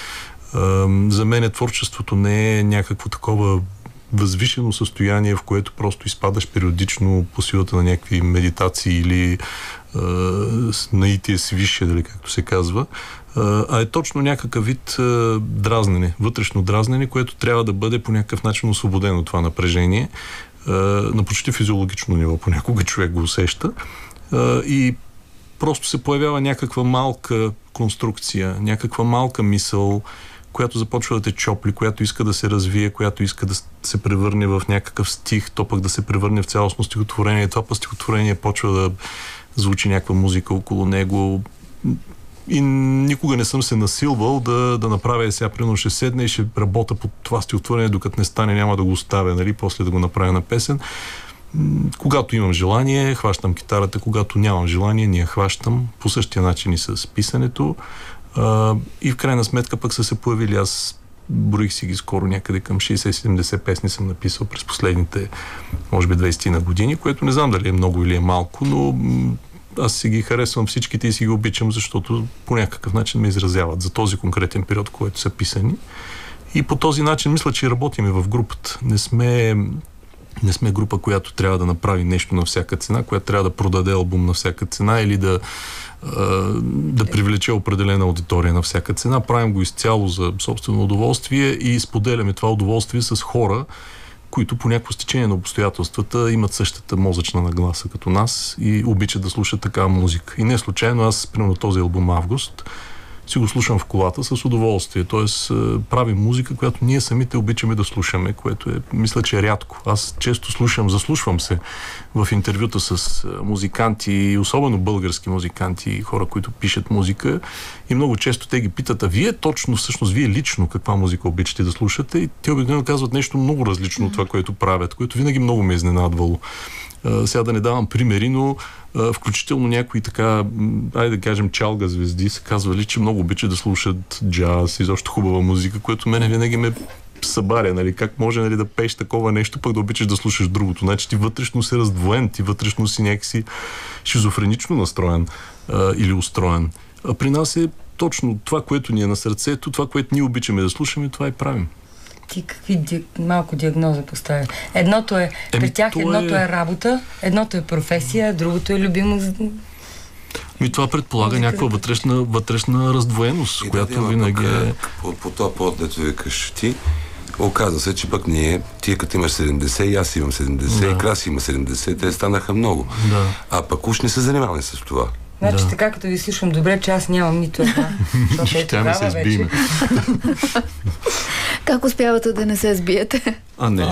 за мен творчеството не е някакво такова възвишено състояние, в което просто изпадаш периодично по силата на някакви медитации или е, наитие свише, дали както се казва, е, а е точно някакъв вид е, дразнене, вътрешно дразнене, което трябва да бъде по някакъв начин освободено от това напрежение. На почти физиологично ниво понякога човек го усеща и просто се появява някаква малка конструкция, някаква малка мисъл, която започва да те чопли, която иска да се развие, която иска да се превърне в някакъв стих, то пък да се превърне в цялостно стихотворение. Това пък стихотворение почва да звучи някаква музика около него. И никога не съм се насилвал да, да направя сега, примерно ще седне и ще работя по това стихотворение, докато не стане, няма да го оставя, нали, после да го направя на песен. Когато имам желание, хващам китарата, когато нямам желание, не я хващам. По същия начин и с писането. А, и в крайна сметка пък са се появили. Аз броих си ги скоро, някъде към шейсет-седемдесет песни съм написал през последните, може би, двайсет на години, което не знам дали е много или е малко, но аз си ги харесвам всичките и си ги обичам, защото по някакъв начин ме изразяват за този конкретен период, който са писани. И по този начин мисля, че работим и в групата. Не сме, не сме група, която трябва да направи нещо на всяка цена, която трябва да продаде албум на всяка цена или да, да привлече определена аудитория на всяка цена. Правим го изцяло за собствено удоволствие и споделяме това удоволствие с хора, които по някакво стечение на обстоятелствата имат същата мозъчна нагласа като нас и обичат да слушат такава музика. И не случайно аз, примерно този албум Август, си го слушам в колата с удоволствие. Тоест, правим музика, която ние самите обичаме да слушаме, което е, мисля, че е рядко. Аз често слушам, заслушвам се в интервюта с музиканти, особено български музиканти и хора, които пишат музика. И много често те ги питат, а вие точно, всъщност, вие лично каква музика обичате да слушате? И те обикновено казват нещо много различно от това, което правят, което винаги много ме е изненадвало. Uh, сега да не давам примери, но uh, включително някои така, айде да кажем, чалга звезди са казвали, че много обичат да слушат джаз и защо хубава музика, което мене винаги ме събаря, нали, как може, нали, да пееш такова нещо, пък да обичаш да слушаш другото. Значи ти вътрешно си раздвоен, ти вътрешно си някакси шизофренично настроен uh, или устроен. А при нас е точно това, което ни е на сърцето, това, което ние обичаме да слушаме, това и правим. Ти какви ди... малко диагноза поставя? Едното е, Еми, при тях едното е... е работа, едното е професия, другото е любимо. Ми това предполага някаква вътрешна, вътрешна раздвоеност, и която да, винаги е... По, по това повод, дето викаш ти, оказва се, че пък ние, тия като имаш седемдесет, и аз имам седемдесет, да. И Краси има седемдесет, те станаха много. Да. А пък уж не се занимаваме с това. Значи да. Така, като ви слушам добре, че аз нямам нито една. Ще ме се сбиме. Как успявате да не се сбиете? А, не.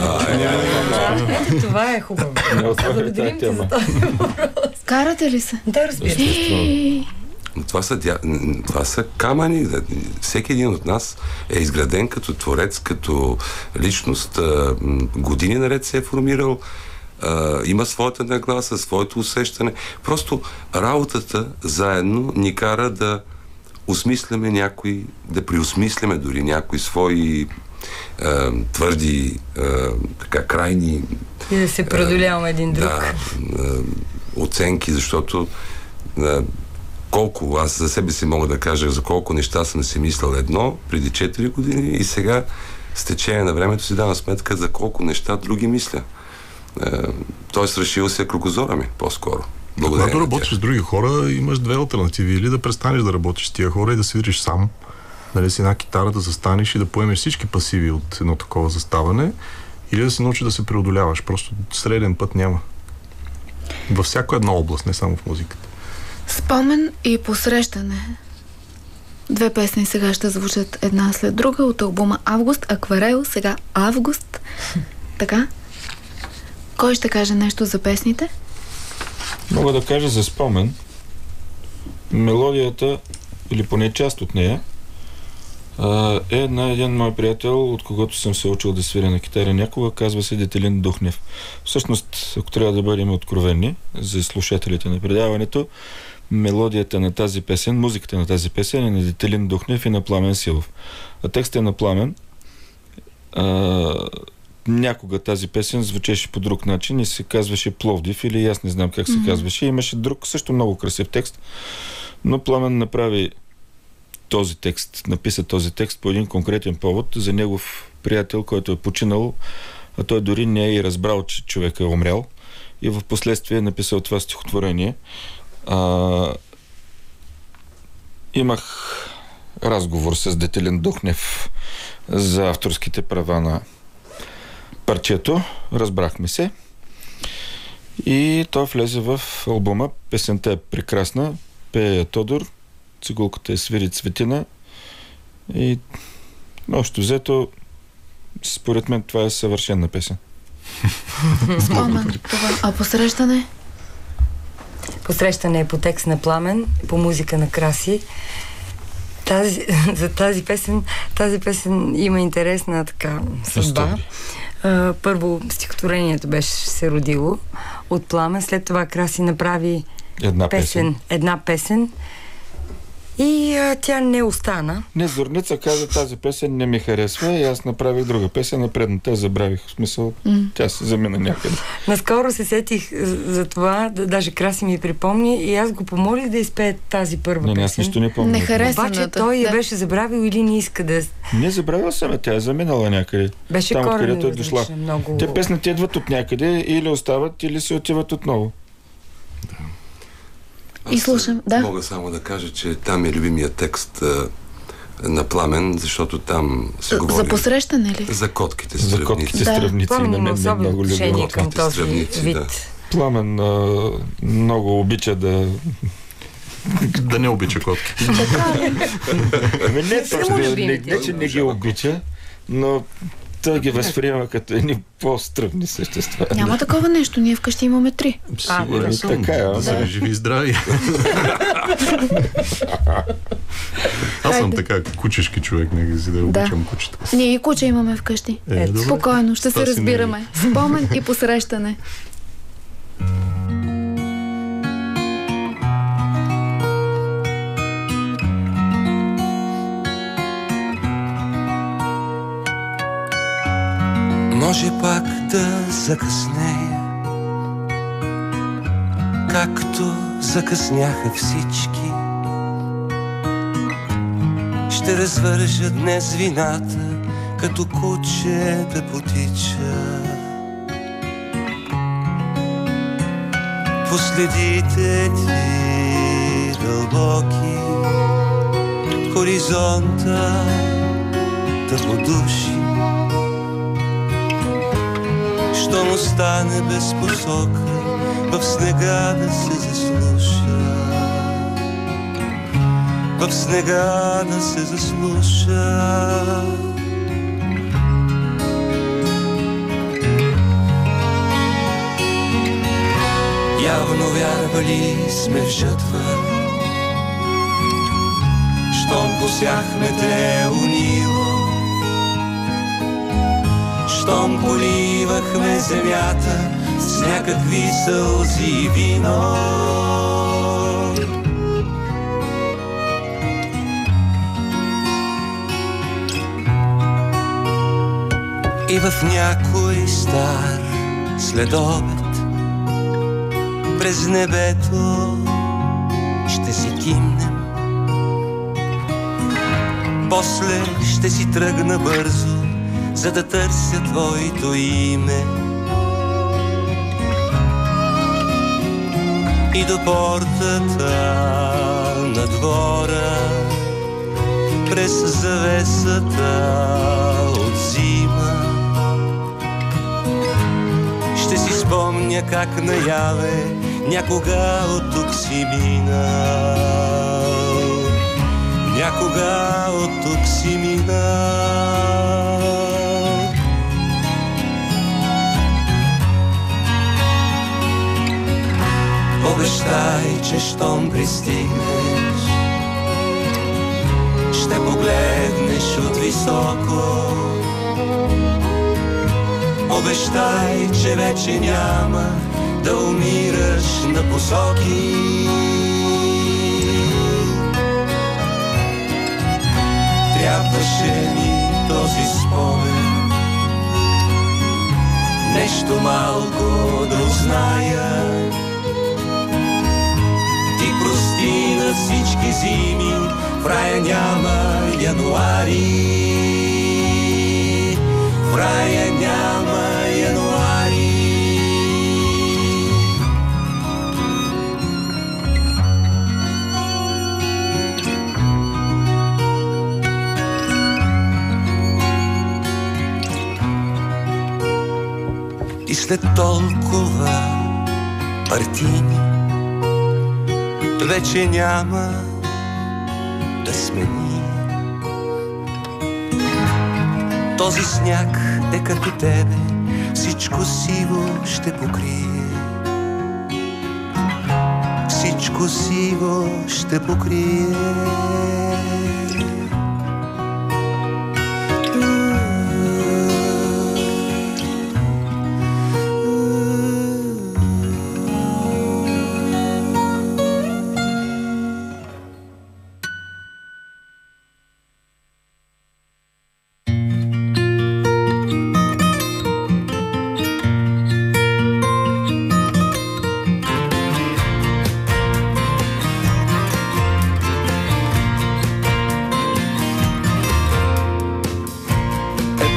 Ето това е хубаво. Благодарим ти за този въпрос. Карате ли се? Да, разбира се. Това са, това са камъни. Всеки един от нас е изграден като творец, като личност. Години наред се е формирал. Uh, има своята нагласа, своето усещане. Просто работата заедно ни кара да осмисляме някои, да преосмисляме дори някои свои uh, твърди, uh, така, крайни... И да се преодоляваме uh, един друг. Да, uh, оценки, защото uh, колко, аз за себе си мога да кажа за колко неща съм си мислял едно преди четири години и сега с течение на времето си давам сметка за колко неща други мисля. Тоест, решил се кругозора ми, по-скоро. Благодаря. Когато работиш с други хора, имаш две алтернативи. Или да престанеш да работиш с тия хора и да свириш сам, нали, с една китара да застанеш и да поемеш всички пасиви от едно такова заставане, или да се научиш да се преодоляваш. Просто среден път няма. Във всяка една област, не само в музиката. Спомен и посрещане. Две песни сега ще звучат една след друга от албума Август, Акварел, сега Август. Така? Кой ще каже нещо за песните? Мога да кажа за Спомен. Мелодията, или поне част от нея, е на един мой приятел, от когото съм се учил да свиря на китара някога, казва се Детелин Духнев. Всъщност, ако трябва да бъдем откровени за слушателите на предаването, мелодията на тази песен, музиката на тази песен е на Детелин Духнев и на Пламен Силов. А текстът е на Пламен. А, някога тази песен звучеше по друг начин и се казваше Пловдив, или аз не знам как се mm-hmm. казваше. Имаше друг, също много красив текст, но Пламен направи този текст, написа този текст по един конкретен повод за негов приятел, който е починал, а той дори не е и разбрал, че човек е умрял, и в последствие е написал това стихотворение. А, имах разговор с Детелин Духнев за авторските права на парчето, разбрахме се и то влезе в албума. Песента е прекрасна, пее Тодор, цигулката е свири Цветина и общо взето, според мен това е съвършена песен. Спомен, а посрещане? Посрещане е по текст на Пламен, по музика на Краси. Тази, за тази песен, тази песен има интересна така съдба. Uh, първо стихотворението беше се родило от Пламен, след това Краси направи една песен, песен, една песен и а, тя не остана. Не, Зорница каза, тази песен не ми харесва и аз направих друга песен, напредната забравих. В смисъл, mm. тя се замина някъде. Наскоро се сетих за това, да, даже Краси ми припомни и аз го помолих да изпее тази първа не, песен. Аз нищо не помня. Не хареса. Обаче той да. я беше забравил или не иска да... Не забравил съм, тя е заминала някъде. Беше там, коренно откъдето е дошла. Много... Те песните идват от някъде, или остават, или се отиват отново. Да. И слушам, да. Мога само да кажа, че там е любимия текст а, на Пламен, защото там се говори... За посрещане ли? За котките За котките да. стръвници. Пламен на има мен не особено много отношение любим. към този вид. Да. Пламен а, много обича да... да не обича котки. Ами не точно, не, не, че не ги обича, но той ги възприема като едни по-стръвни същества. Няма такова нещо, ние вкъщи имаме три. Сигурен А, съм. така е, да са живи и здрави. Аз съм така кучешки човек, нека си да обичам кучета. Ние и куче имаме вкъщи. Е, добре. Спокойно, ще се Ста си разбираме. Спомен и посрещане. Може пак да закъснея, както закъсняха всички. Ще развържа днес вината, като куче да потича. По следите ти дълбоки, хоризонта да подуши. Щом остане без посока, в снега да се заслуша, в снега да се заслуша. Явно вярвали сме в жътва, щом посяхме те унило, щом поливахме земята с някакви сълзи и вино. И в някой стар следобед през небето ще си кимнем. После ще си тръгна бързо, за да търся твоето име. И до портата на двора, през завесата от зима, ще си спомня как наяве някога от тук си минал. Някога от тук си минал. Обещай, че щом пристигнеш, ще погледнеш от високо. Обещай, че вече няма да умираш на посоки. Трябваше ми този спомен, нещо малко да узная. Ти прости на всички зими, в рая няма януари. В рая няма януари. И след толкова партини вече няма да смени. Този сняг е като тебе, всичко сиво ще покрие. Всичко сиво ще покрие.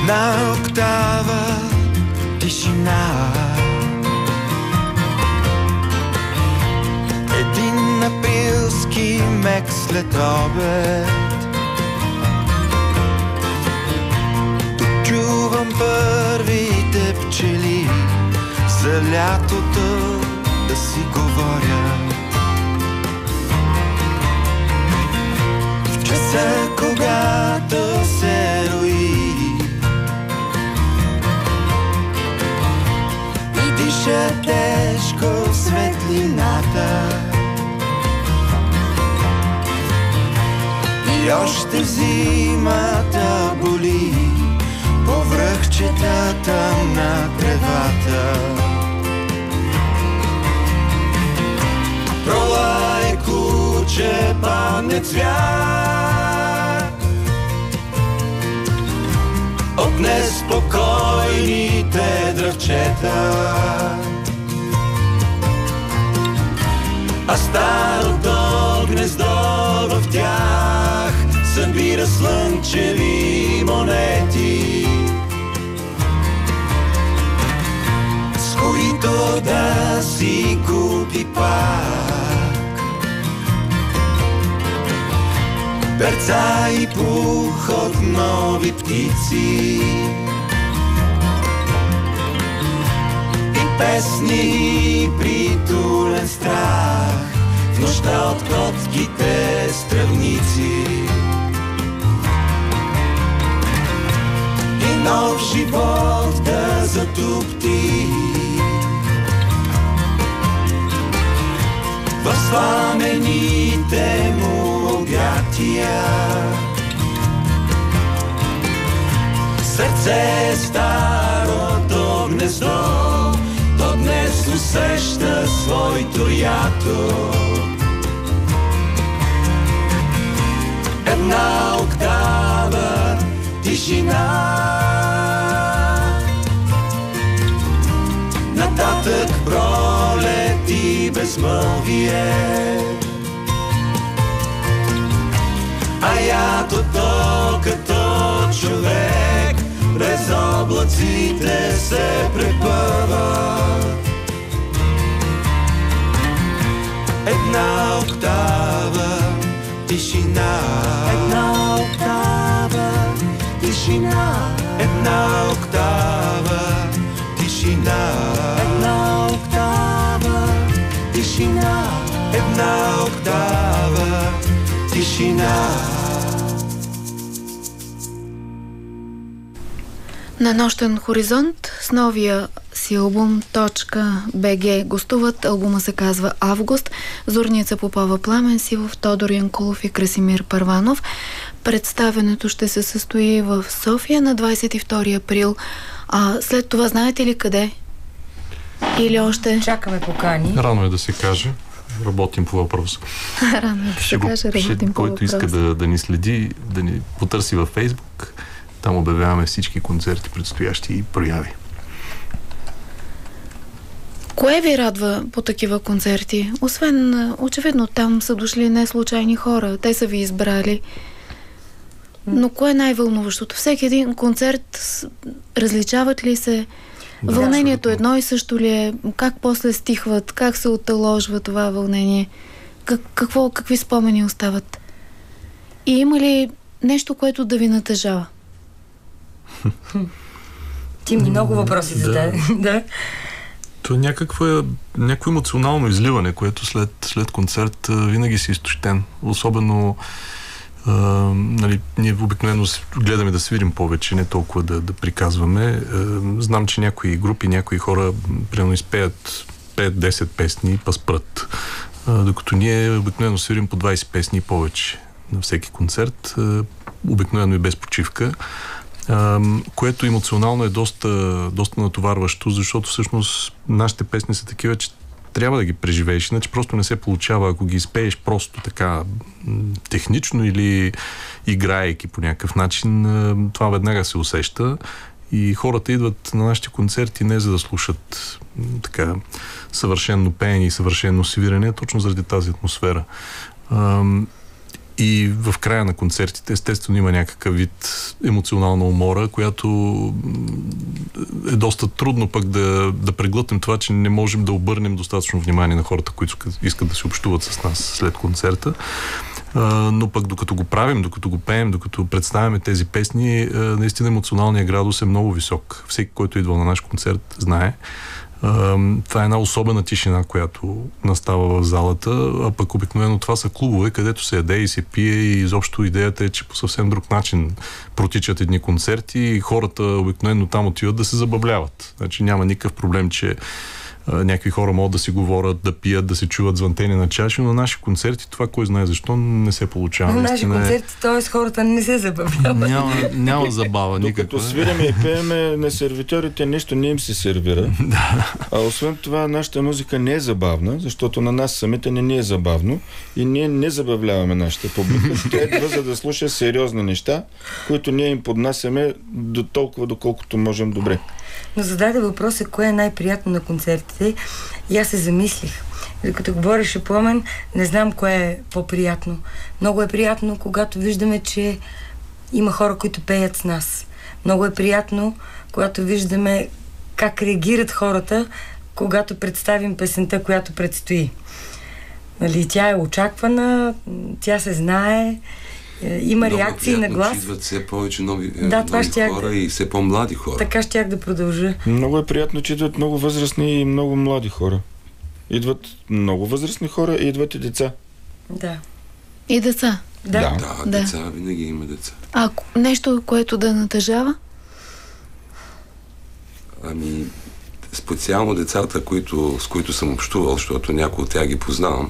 Една октава тишина, един априлски мек след обед. Дочувам първите пчели за лятото да си говорят. В часа, когато се рои и диша тежко светлината, и още зимата боли по връхчетата на тревата. Пролай куче, падне цвят от неспокойните дръвчета, а старото гнездо в тях събира слънчеви монети, с които да си купи пак перца и пух от нови птици и песни и притулен страх в нощта от кротките стръвници. И нов живот да затупти в сламените му обятия. Сърце старото гнездо, то днес усеща своето ято. Една октава тишина, нататък пролет и безмълвие, а ятото като човек през облаците се препъва. Една октава тишина, една октава тишина, една октава тишина, една октава тишина, една октава тишина. На Нощен хоризонт с новия си албум .bg гостуват. Албума се казва Август. Зорница Попова, Пламен Сивов, Тодор Янкулов и Красимир Първанов. Представянето ще се състои в София на двадесет и втори април. А след това знаете ли къде? Или още? Чакаме покани. Рано е да се каже. Работим по въпроса. Рано е да се каже, работим по който въпроса. иска да, да ни следи, да ни потърси във Фейсбук. Там обявяваме всички концерти, предстоящи и прояви. Кое ви радва по такива концерти? Освен, очевидно, там са дошли не случайни хора. Те са ви избрали. Но кое е най-вълнуващото? Всеки един концерт различават ли се? Да, вълнението едно и също ли е? Как после стихват? Как се оталожва това вълнение? Как, какво, какви спомени остават? И има ли нещо, което да ви натъжава? Ти много въпроси зададе. Да. То е някакво, някакво емоционално изливане, което след, след концерт винаги си изтощен. Особено а, нали, ние обикновено гледаме да свирим повече, не толкова да, да приказваме. А, знам, че някои групи, някои хора примерно изпеят пет-десет песни и па спрат. А, докато ние обикновено свирим по двадесет песни и повече на всеки концерт. А, обикновено и без почивка. Uh, което емоционално е доста, доста натоварващо, защото всъщност нашите песни са такива, че трябва да ги преживееш, иначе просто не се получава, ако ги изпееш просто така технично или играейки по някакъв начин, това веднага се усеща и хората идват на нашите концерти не за да слушат така съвършено пеене и съвършено свирене, точно заради тази атмосфера. Uh, И в края на концертите, естествено, има някакъв вид емоционална умора, която е доста трудно пък да, да преглътнем това, че не можем да обърнем достатъчно внимание на хората, които искат да се общуват с нас след концерта. Uh, но пък докато го правим, докато го пеем, докато представяме тези песни, uh, наистина емоционалният градус е много висок. Всеки, който идва на наш концерт, знае. Uh, това е една особена тишина, която настава в залата, а пък обикновено това са клубове, където се яде и се пие и изобщо идеята е, че по съвсем друг начин протичат едни концерти и хората обикновено там отиват да се забавляват. Значи няма никакъв проблем, че някакви хора могат да си говорят, да пият, да се чуват звънтени на чаши, но на наши концерти това, кой знае защо, не се получава. На наши концерти, е... т.е. хората не се забавляват. Няма, няма забава никаква. Докато свиреме и пееме, на сервиторите нещо не им се сервира. А освен това, нашата музика не е забавна, защото на нас самите не ни е забавно и ние не забавляваме нашата публика. Те идва за да слуша сериозни неща, които ние им поднасяме до толкова, доколкото можем добре. Но зададе въпроса, кое е най-приятно на концертите и аз се замислих. Докато говореше Пламен, не знам кое е по-приятно. Много е приятно, когато виждаме, че има хора, които пеят с нас. Много е приятно, когато виждаме как реагират хората, когато представим песента, която предстои. Нали, тя е очаквана, тя се знае, има много реакции на глас. Идват все повече нови, да, нови щях... хора и все по-млади хора. Така щях да продължа. Много е приятно, че идват много възрастни и много млади хора. Идват много възрастни хора и идват и деца. Да. И деца? Да. Да, да, деца, винаги има деца. А нещо, което да натъжава? Ами, специално децата, които, с които съм общувал, защото някои от тях ги познавам.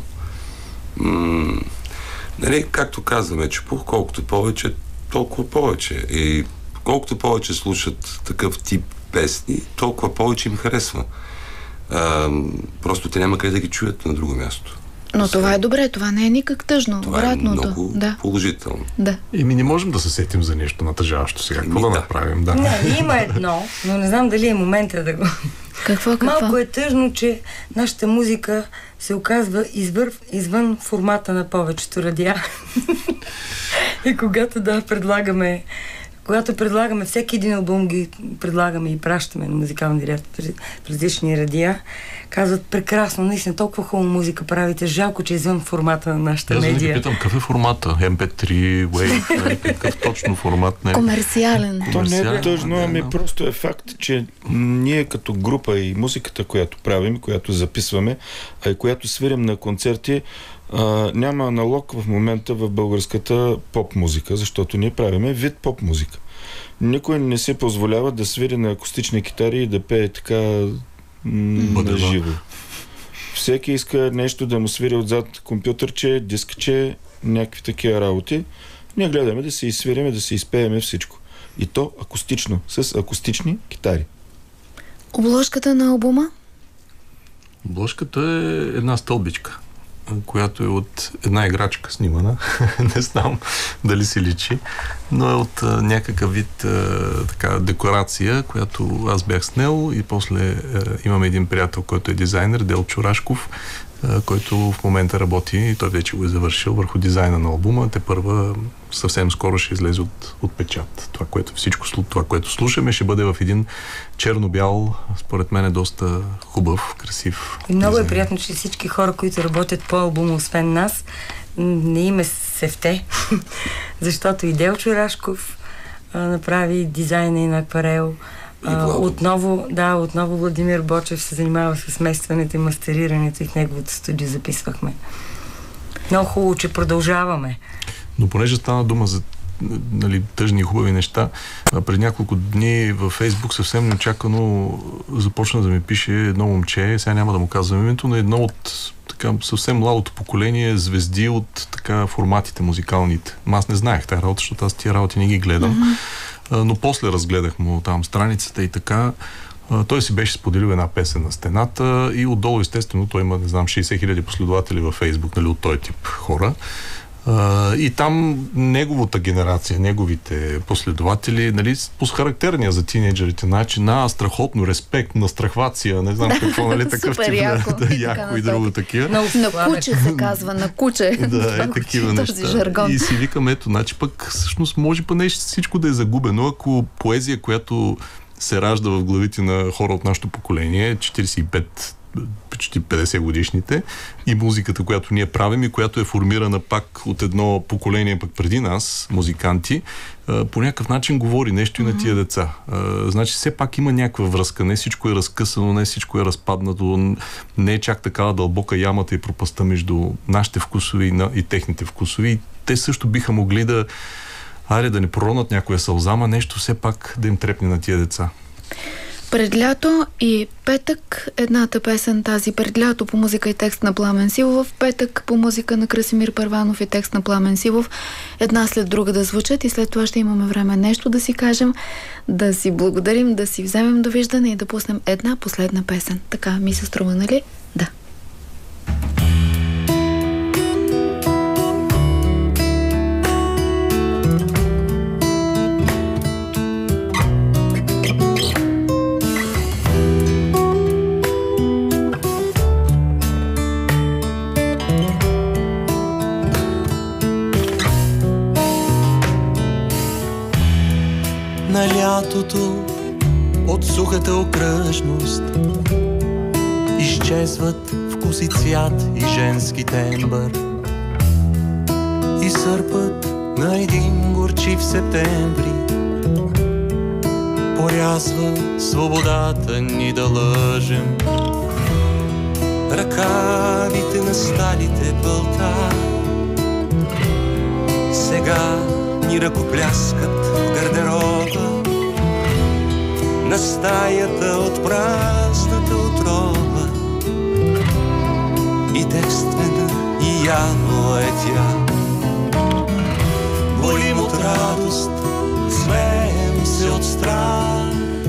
М- нали, както казваме, че колкото повече, толкова повече. И колкото повече слушат такъв тип песни, толкова повече им харесва. А, просто те няма къде да ги чуят на друго място. Но това е добре, това не е никак тъжно. Това обратното. е много да. положително. Да. И ми не можем да се сетим за нещо натъжаващо сега. Какво да, да направим? Да. Не, има едно, но не знам дали е момента да го... Какво, какво? Малко е тъжно, че нашата музика се оказва извър, извън формата на повечето радиа. И когато да предлагаме когато предлагаме всеки един албум, ги предлагаме и пращаме на музикални директори в различни радиа, казват прекрасно, наистина толкова хубава музика правите, жалко, че е извън формата на нашата Аз медия. Аз питам, какъв е формата? Ем пи три, Wave, какъв точно формат? Не е? Комерциален. То не е тъжно, ами просто е факт, че ние като група и музиката, която правим, която записваме, а и която свирим на концерти, Uh, няма аналог в момента в българската поп-музика, защото ние правиме вид поп-музика. Никой не се позволява да свири на акустични китари и да пее така м- на живо. Всеки иска нещо да му свири отзад компютърче, дискче, някакви такива работи. Ние гледаме да се изсвириме, да се изпееме всичко. И то акустично, с акустични китари. Обложката на албума? Обложката е една стълбичка, която е от една играчка снимана. Не знам дали си личи, но е от а, някакъв вид а, така, декорация, която аз бях снел и после а, имаме един приятел, който е дизайнер, Делчо Рашков, а, който в момента работи и той вече го е завършил върху дизайна на албума. Те първа съвсем скоро ще излезе от, от печат. Това, което всичко, това, което слушаме, ще бъде в един черно-бял, според мен е доста хубав, красив. И много дизайн. е приятно, че всички хора, които работят по албума, освен нас, не им е сефте, защото и Делчо Рашков а, направи дизайна и на акварел. А, отново, да, отново Владимир Бочев се занимава с сместването и мастерирането и в неговото студио записвахме. Много хубаво, че продължаваме. Но понеже стана дума за нали, тъжни и хубави неща, пред няколко дни във Фейсбук съвсем неочаквано започна да ми пише едно момче, сега няма да му казвам името, но едно от така, съвсем младото поколение звезди от така, форматите музикалните. Аз не знаех тази работа, защото аз тия работи не ги гледам. Mm-hmm. Но после разгледах му там страницата и така. Той си беше споделил една песен на стената и отдолу, естествено, той има, не знам, шейсет хиляди последователи във Фейсбук, нали, от този тип хора. А, и там неговата генерация, неговите последователи, нали, по характерния за тинейджерите начин, на страхотно респект, настрахвация, не знам какво, нали, такъв тип, яко, да, яко и друго такива. На, на куче се казва, на куче. Да, е такива неща. Жаргон. И си викам, ето, значи пък всъщност може па нещо всичко да е загубено, ако поезия, която се ражда в главите на хора от нашето поколение, четирийсет и пет почти петдесет годишните, и музиката, която ние правим и която е формирана пак от едно поколение пък преди нас, музиканти, по някакъв начин говори нещо и на тия деца. Значи все пак има някаква връзка. Не всичко е разкъсано, не всичко е разпаднато, не е чак такава дълбока ямата и пропаста между нашите вкусови и техните вкусови. И те също биха могли да айде да не проронат някоя сълза, ма нещо все пак да им трепне на тия деца. Пред лято и петък едната песен, тази Пред лято по музика и текст на Пламен Силов, петък по музика на Красимир Първанов и текст на Пламен Силов, една след друга да звучат и след това ще имаме време нещо да си кажем, да си благодарим, да си вземем довиждане и да пуснем една последна песен. Така ми се струва, нали? Да. На лятото от сухата окръжност изчезват вкус и цвят и женски тембър и сърпът на един горчив септември порязва свободата ни да лъжем. Ръкавите на старите пълта сега ни ръкопляскат в гардероба на стаята от празната отрова. И девствена и явно е тя. Болим от радост, смеем се от страх,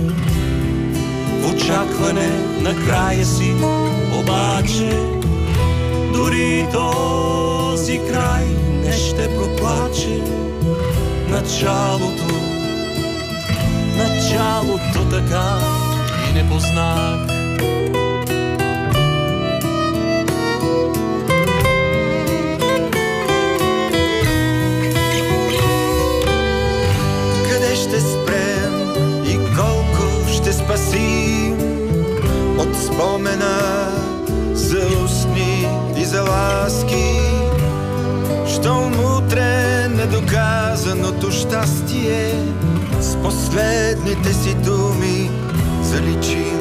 в очакване на края си, обаче дори този край не ще проплаче. Началото, началото така и не познах. Къде ще спрем и колко ще спасим от спомена за устни и за ласки? Щом утре недоказаното щастие с последните си думи заличим.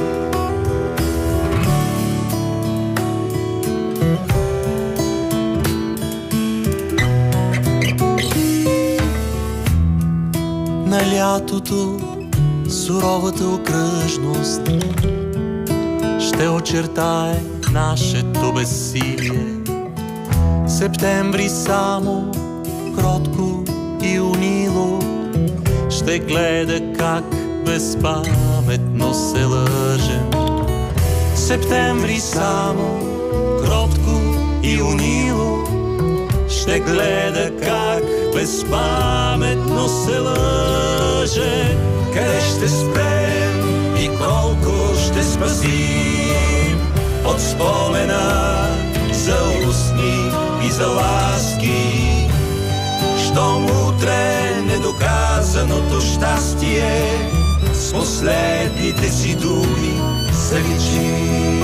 На лятото суровата окръжност ще очертае нашето безсилие. Септември само кротко и унило ще гледа как безпаметно се лъжем. Септември само кротко и унило ще гледа как безпаметно се лъже. Къде ще спрем и колко ще спасим от спомена за устни и за ласки? Щом утре недоказаното щастие с последните си думи заличи.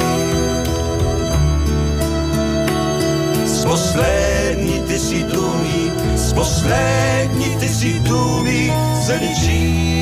С последните си думи, с последните си думи заличи.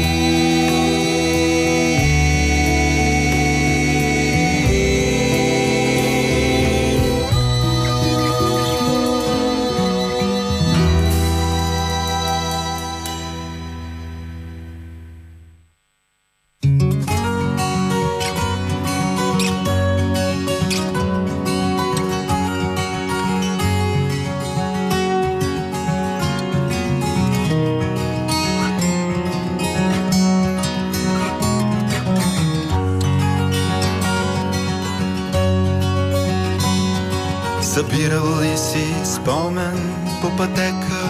Събирал ли си спомен по пътека,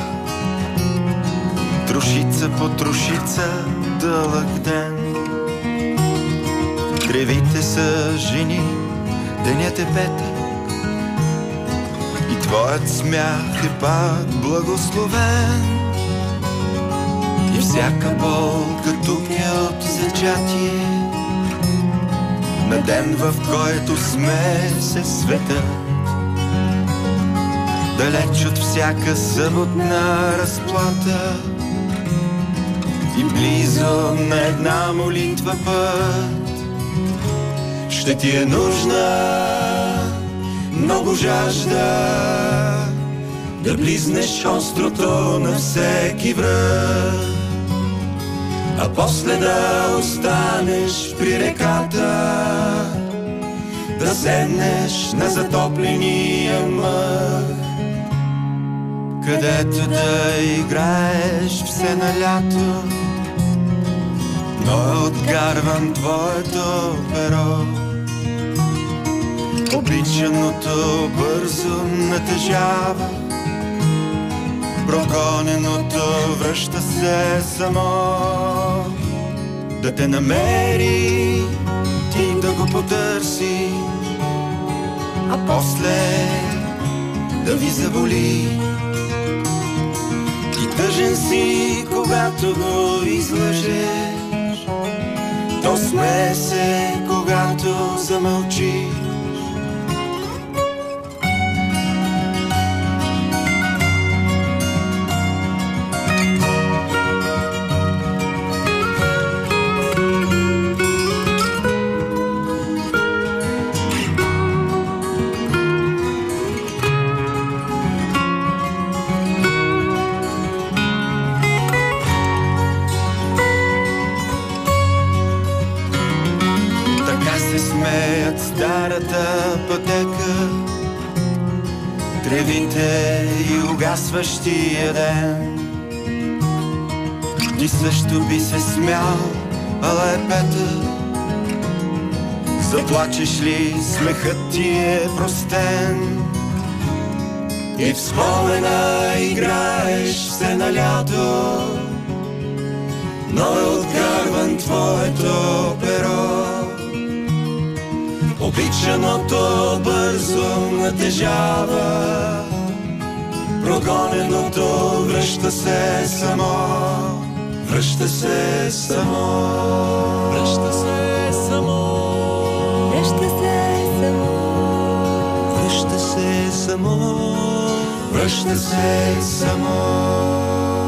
трошица по трошица, дълъг ден. Тревите са жени, денят е петък и твоят смях е пак благословен. И всяка болка тук е от зачатие на ден, в който сме се светът, далеч от всяка съботна разплата и близо на една молитва път. Ще ти е нужна много жажда да близнеш острото на всеки връх, а после да останеш при реката, да седнеш на затопления мъх, където да играеш все на лято, но е отгарван твоето перо. Обичаното бързо натежава, прогоненото връща се само. Да те намери, ти да го потърси, а после да ви заболи. И тъжен си, когато го излъжеш, то смее се, когато замълчиш. Старата пътека, тревите и угасващия ден. Ти също би се смял, ала е петък. Заплачеш ли, смехът ти е простен. И в спомена играеш все на лято, но е откарван твоето перо. Обичаното бързо натежава, прогоненото връща се само, връща се само, връща се само, Връща се само, връща се само, връща се само.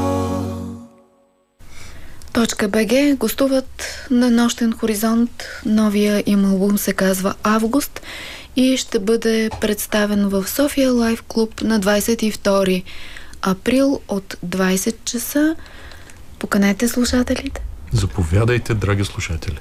Точка БГ гостуват на Нощен хоризонт. Новия им албум се казва Август и ще бъде представен в София Лайв Клуб на двадесет и втори април от двадесет часа. Поканете слушателите. Заповядайте, драги слушатели.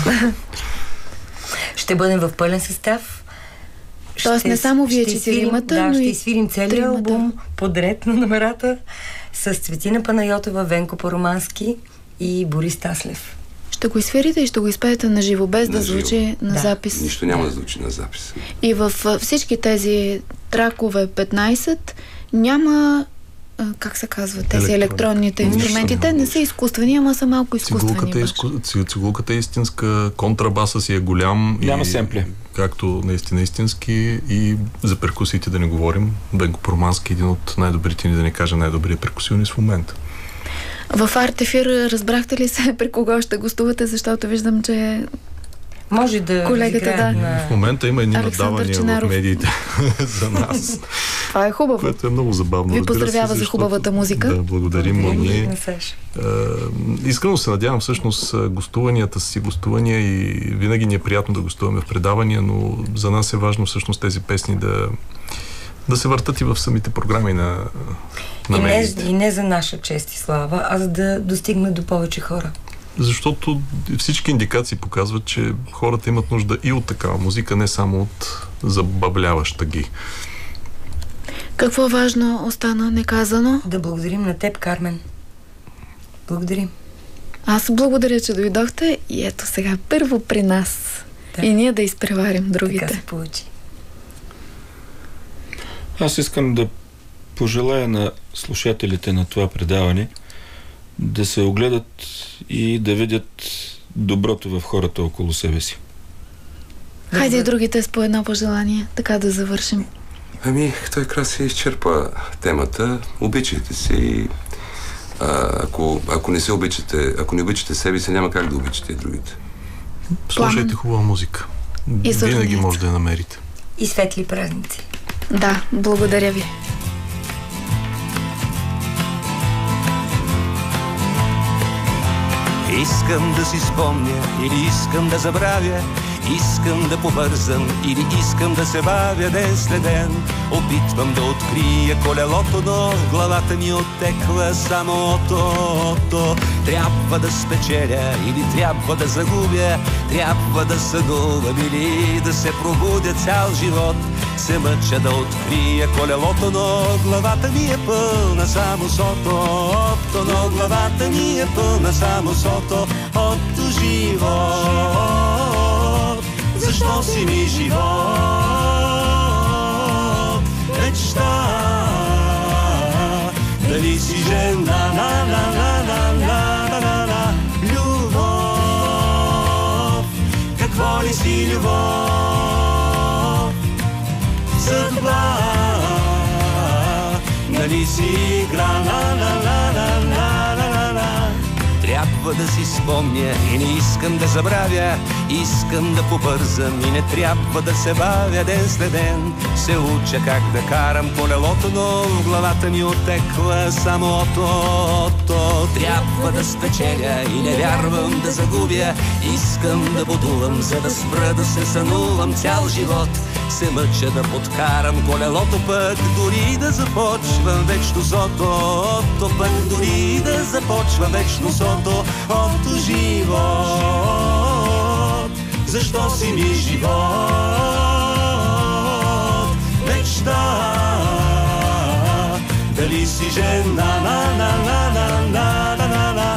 Ще бъдем в пълен състав. Тоест не само вие четиримата, да, но ще и изфирим целият албум подред на номерата с Цветина Панайотова, Венко Поромански и Борис Таслев. Ще го изфирите и ще го изпеете на живо, без на да живо. звучи на да. запис. Нищо няма да звучи на запис. И в всички тези тракове петнайсет няма, как се казва, тези електронните инструменти. Те не са изкуствени, ама са малко изкуствени. Цигулката е, изку... Цигулката е истинска, контрабаса си е голям. Няма и... семпли. Както наистина истински, и за перкусиите да не говорим. Венко Поромански е един от най-добрите ни, да не кажа най-добрият перкусионист в момента. В Арт Ефир разбрахте ли се при кого ще гостувате, защото виждам, че може да колегата да... На... В момента има едни надавания в медиите за нас. Това е хубаво. Което е много забавно. Ви поздравява се, за хубавата музика. Да, благодарим му ние. Uh, искрено се надявам, всъщност гостуванията си гостувания и винаги ни е приятно да гостуваме в предавания, но за нас е важно всъщност тези песни да да се въртат и в самите програми на, на и, не, медиите. И не за наша чест и слава, а за да достигнат до повече хора. Защото всички индикации показват, че хората имат нужда и от такава музика, не само от забавляваща ги. Какво важно остана неказано? Да благодарим на теб, Кармен. Благодарим. Аз благодаря, че дойдохте и ето сега първо при нас. Да. И ние да изпреварим другите. Така се получи. Аз искам да пожелая на слушателите на това предаване да се огледат и да видят доброто в хората около себе си. Хайде и другите с по едно пожелание, така да завършим. Ами, той Краси изчерпа темата. Обичайте се и а, ако, ако не се обичате, ако не обичате себе си, няма как да обичате и другите. Слушайте хубава музика. И винаги може да я намерите. И светли празници. Да, благодаря ви. Искам да си спомня или искам да забравя, искам да побързам или искам да се бавя ден след ден. Опитвам да открия колелото, но в главата ми оттекла само ото. Трябва да спечеля или трябва да загубя, трябва да съдувам или да се пробудя цял живот. Се мъча да открия колелото, но главата ми е пълна само с ото. Но главата ми е пълна само с ото. Ото живот, защо си ми живот? Мечта, дали си жена, на, на, на, на, на, на, на, любов, какво ли си любов? Съдба, нали си игра, на, на, на, на, на, на, на. Трябва да си спомня и не искам да забравя, искам да побързам и не трябва да се бавя ден след ден. Се уча как да карам колелото, но в главата ми отекла само ото. Трябва да спечеля и не вярвам да загубя, искам да будувам, за да спра да се сънувам цял живот. Се мъча да подкарам колелото, пък дори да започвам вечно с ото. Пък дори да започвам вечно с ото. Ото живот, защо си ми живот? Мечта, дали си жена, на, на, на, на, на, на, на, на.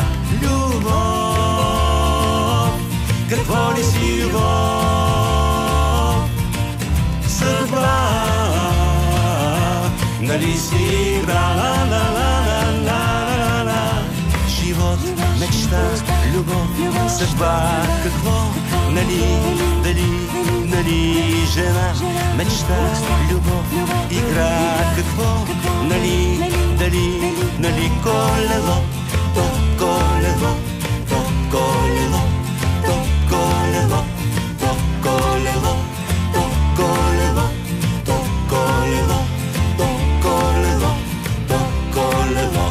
Любов, какво ли си любов? Съдба, нали си игра, на, на, на, на, на, на, на. Живот, мечта, любов, съдба, какво, нали, дали, нали, жена, мечта, любов, игра, какво, нали, дали, нали, колело, то колело, то колело, то колело, то колело, то колело, то колело, то колело, то колело.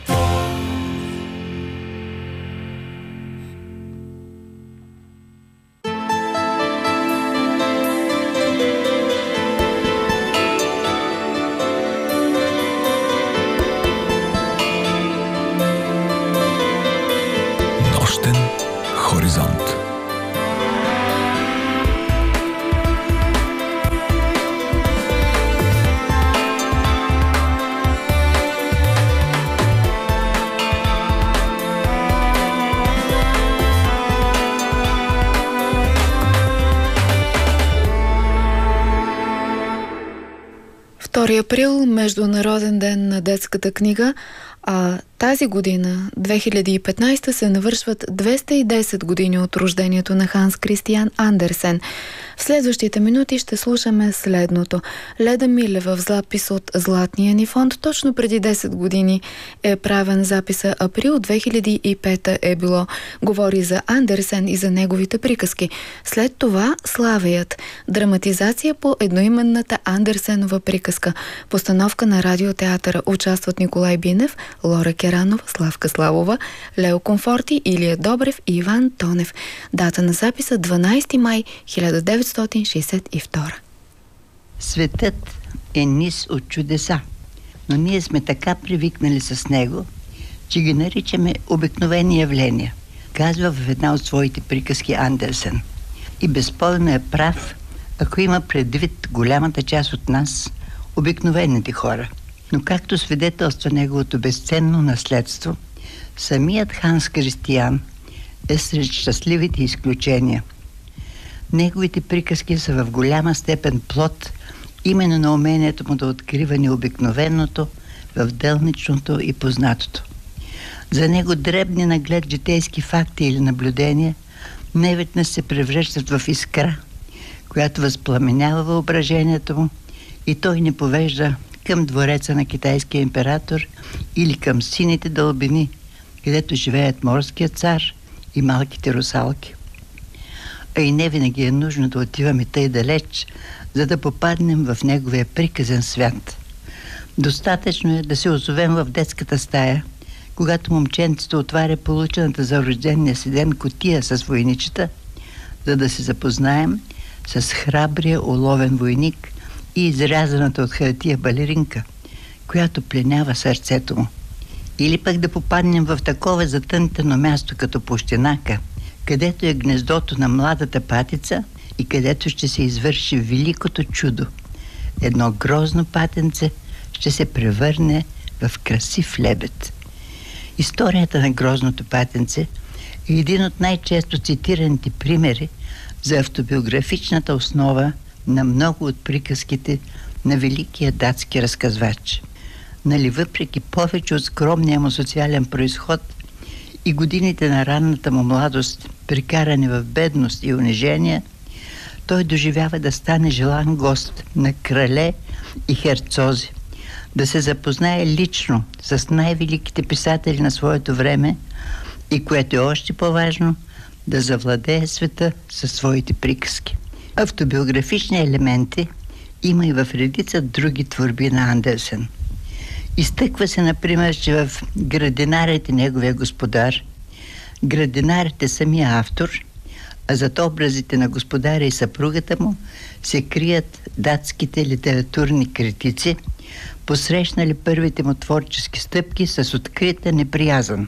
Хоризонт. втори април, Международен ден на детската книга, а тази година, две хиляди и петнайсета, се навършват двеста и десет години от рождението на Ханс Кристиан Андерсен. В следващите минути ще слушаме следното. Леда Милева в запис от Златния ни фонд. Точно преди десет години е правен записа. Април две хиляди и пета е било. Говори за Андерсен и за неговите приказки. След това Славеят. Драматизация по едноименната Андерсенова приказка. Постановка на радиотеатъра. Участват Николай Бинев, Лора Керанов, Славка Славова, Лео Комфорти, Илия Добрев и Иван Тонев. Дата на записа дванайсети май хиляда деветстотин шейсет и втора. Светът е низ от чудеса, но ние сме така привикнали с него, че ги наричаме обикновени явления, казва в една от своите приказки Андерсен. И безспорно е прав, ако има предвид голямата част от нас, обикновените хора. Но както свидетелства неговото безценно наследство, самият Ханс Кристиан е сред щастливите изключения. Неговите приказки са в голяма степен плод именно на умението му да открива необикновеното в делничното и познатото. За него дребни наглед житейски факти или наблюдения неведнъж се превръщат в искра, която възпламенява въображението му и той ни повежда към двореца на китайския император или към сините дълбини, където живеят морският цар и малките русалки. А и не винаги е нужно да отиваме тъй далеч, за да попаднем в неговия приказен свят. Достатъчно е да се озовем в детската стая, когато момченцето отваря получената за рождения си ден кутия с войничета, за да се запознаем с храбрия уловен войник и изрязаната от хартия балеринка, която пленява сърцето му. Или пък да попаднем в такова затънтено място като Пущенака, където е гнездото на младата патица и където ще се извърши великото чудо. Едно грозно патенце ще се превърне в красив лебед. Историята на грозното патенце е един от най-често цитираните примери за автобиографичната основа на много от приказките на великия датски разказвач. Нали въпреки повече от скромния му социален произход и годините на ранната му младост, прекарани в бедност и унижение, той доживява да стане желан гост на крале и херцози, да се запознае лично с най-великите писатели на своето време и, което е още по-важно, да завладее света със своите приказки. Автобиографични елементи има и в редица други творби на Андерсен. Изтъква се, например, че в Градинарите неговия господар, Градинарите самия автор, а зад образите на господаря и съпругата му се крият датските литературни критици, посрещнали първите му творчески стъпки с открита неприязън.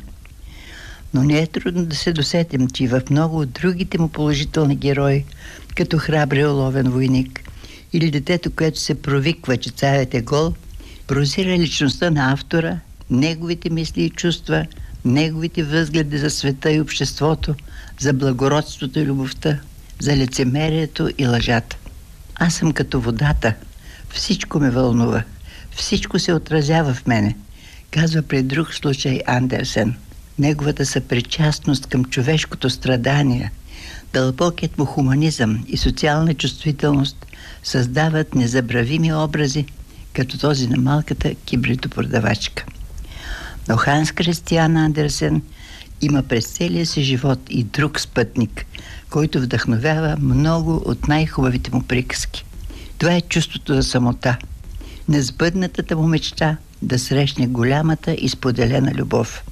Но не е трудно да се досетим, че в много от другите му положителни герои, като храбрия уловен войник или детето, което се провиква, че царят е гол, прозира личността на автора, неговите мисли и чувства, неговите възгледи за света и обществото, за благородството и любовта, за лицемерието и лъжата. Аз съм като водата. Всичко ме вълнува. Всичко се отразява в мене, казва при друг случай Андерсен. Неговата съпричастност към човешкото страдание, дълбокият му хуманизъм и социална чувствителност създават незабравими образи, като този на малката кибритопродавачка. Но Ханс Кристиан Андерсен има през целия си живот и друг спътник, който вдъхновява много от най-хубавите му приказки. Това е чувството за самота, несбъднатата му мечта да срещне голямата и споделена любов.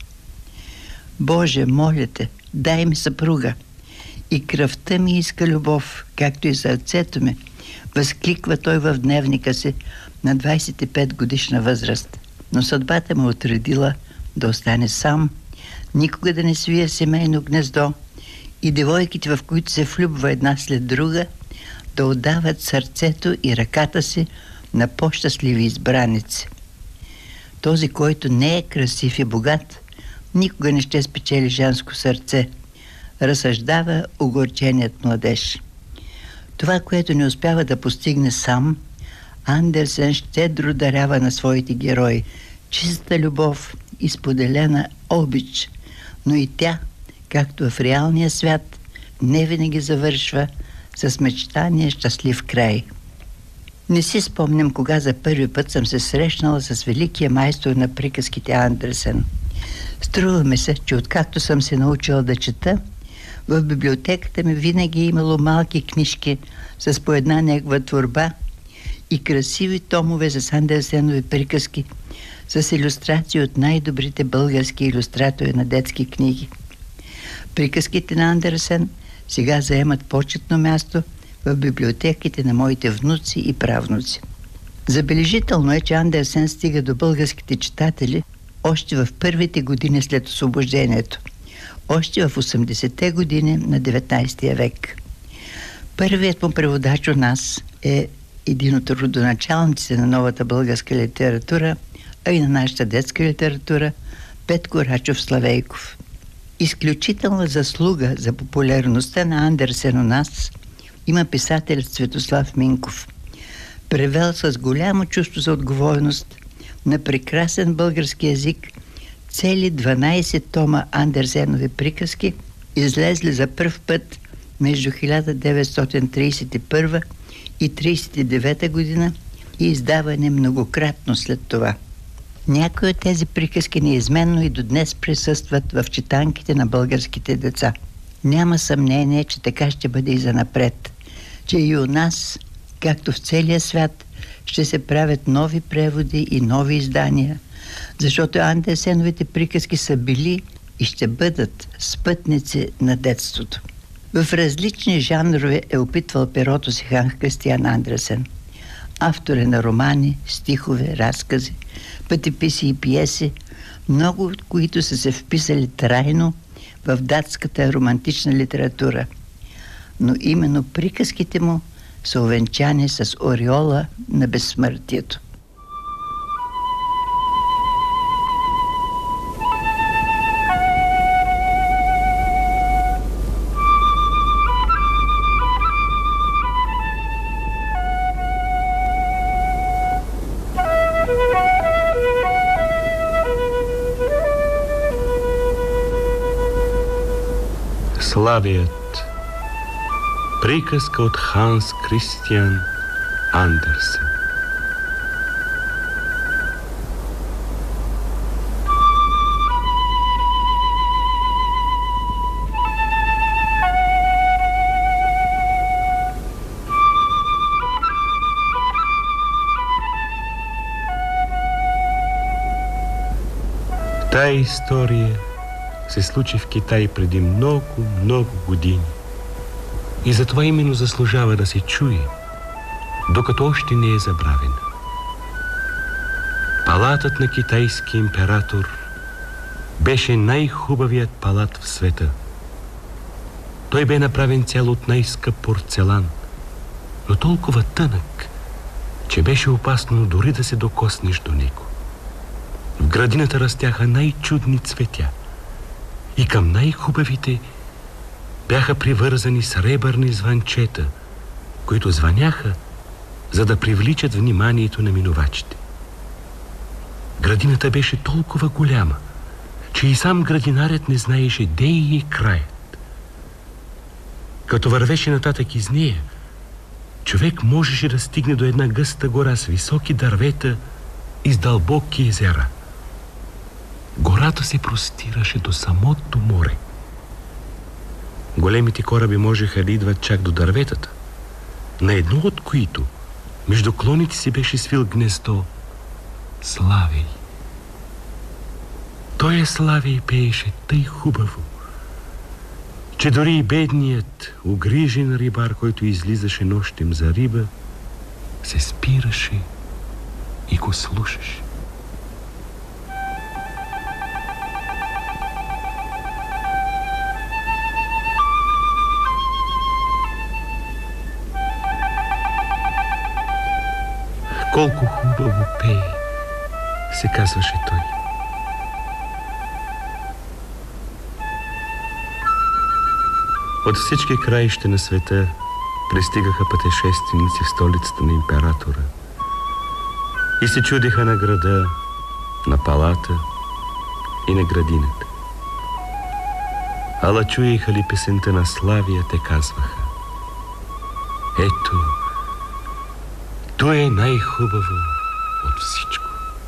Боже, моля те, дай ми съпруга. И кръвта ми иска любов, както и сърцето ми, възкликва той в дневника си на двайсет и пет годишна възраст. Но съдбата му отредила да остане сам, никога да не свие семейно гнездо и девойките, в които се влюбва една след друга, да отдават сърцето и ръката си на по-щастливи избраници. Този, който не е красив и богат, никога не ще спечели женско сърце, разсъждава огорченият младеж. Това, което не успява да постигне сам, Андерсен щедро дарява на своите герои чиста любов и споделена обич, но и тя, както в реалния свят, не винаги завършва с мечтания щастлив край. Не си спомням кога за първи път съм се срещнала с великия майстор на приказките Андерсен. Струва ми се, че откакто съм се научила да чета, в библиотеката ми винаги е имало малки книжки с по една негова творба и красиви томове за Андерсенови приказки с илюстрации от най-добрите български илюстратори на детски книги. Приказките на Андерсен сега заемат почетно място в библиотеките на моите внуци и правнуци. Забележително е, че Андерсен стига до българските читатели още в първите години след освобождението, още в осемдесетте години на деветнайсети век. Първият му преводач у нас е един от родоначалниците на новата българска литература, а и на нашата детска литература, Петко Рачов Славейков. Изключителна заслуга за популярността на Андерсен у нас има писателят Светослав Минков, превел с голямо чувство за отговорност на прекрасен български език цели дванайсет тома Андерсенови приказки, излезли за пръв път между хиляда деветстотин трийсет и първа и трийсет и девета година и издаване многократно след това. Някои от тези приказки неизменно и до днес присъстват в читанките на българските деца. Няма съмнение, че така ще бъде и занапред, че и у нас, както в целия свят, ще се правят нови преводи и нови издания, защото Андерсеновите приказки са били и ще бъдат спътници на детството. В различни жанрове е опитвал перото си Ханс Кристиан Андерсен. Автор е на романи, стихове, разкази, пътеписи и пиеси, много от които са се вписали трайно в датската романтична литература. Но именно приказките му са увенчани с ореола на безсмъртието. Славият. Приказка от Ханс Кристиан Андерсен. Тая история се случи в Китай преди много, много години. И затова именно заслужава да се чуе, докато още не е забравена. Палатът на китайски император беше най-хубавият палат в света. Той бе направен цял от най-скъп порцелан, но толкова тънък, че беше опасно дори да се докоснеш до него. В градината растяха най-чудни цветя и към най-хубавите бяха привързани сребърни звънчета, които звъняха, за да привличат вниманието на минувачите. Градината беше толкова голяма, че и сам градинарят не знаеше де е краят. Като вървеше нататък из нея, човек можеше да стигне до една гъста гора с високи дървета и с дълбоки езера. Гората се простираше до самото море. Големите кораби можеха да идват чак до дърветата, на едно от които между клоните си беше свил гнездо Славей. Той Славей пееше тъй хубаво, че дори и бедният, угрижен рибар, който излизаше нощем за риба, се спираше и го слушаше. Колко хубаво пее, се казваше той. От всички краища на света пристигаха пътешественици в столицата на императора и се чудеха на града, на палата и на градината. Ала чуеха ли песента на Славия, те казваха: ето, то е най-хубаво от всичко.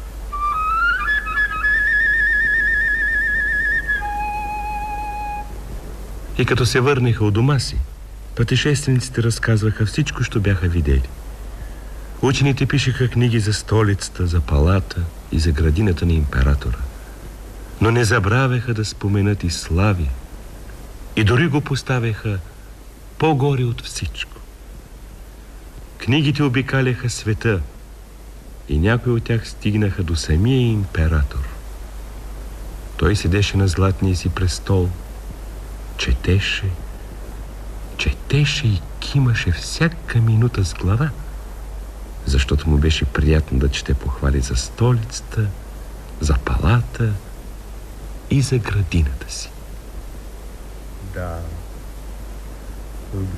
И като се върнаха от дома си, пътешествениците разказваха всичко, що бяха видели. Учените пишеха книги за столицата, за палата и за градината на императора. Но не забравяха да споменат и Славия. И дори го поставяха по-горе от всичко. Книгите обикаляха света и някои от тях стигнаха до самия император. Той седеше на златния си престол, четеше, четеше и кимаше всяка минута с глава, защото му беше приятно да чете похвали за столицата, за палата и за градината си. Да, в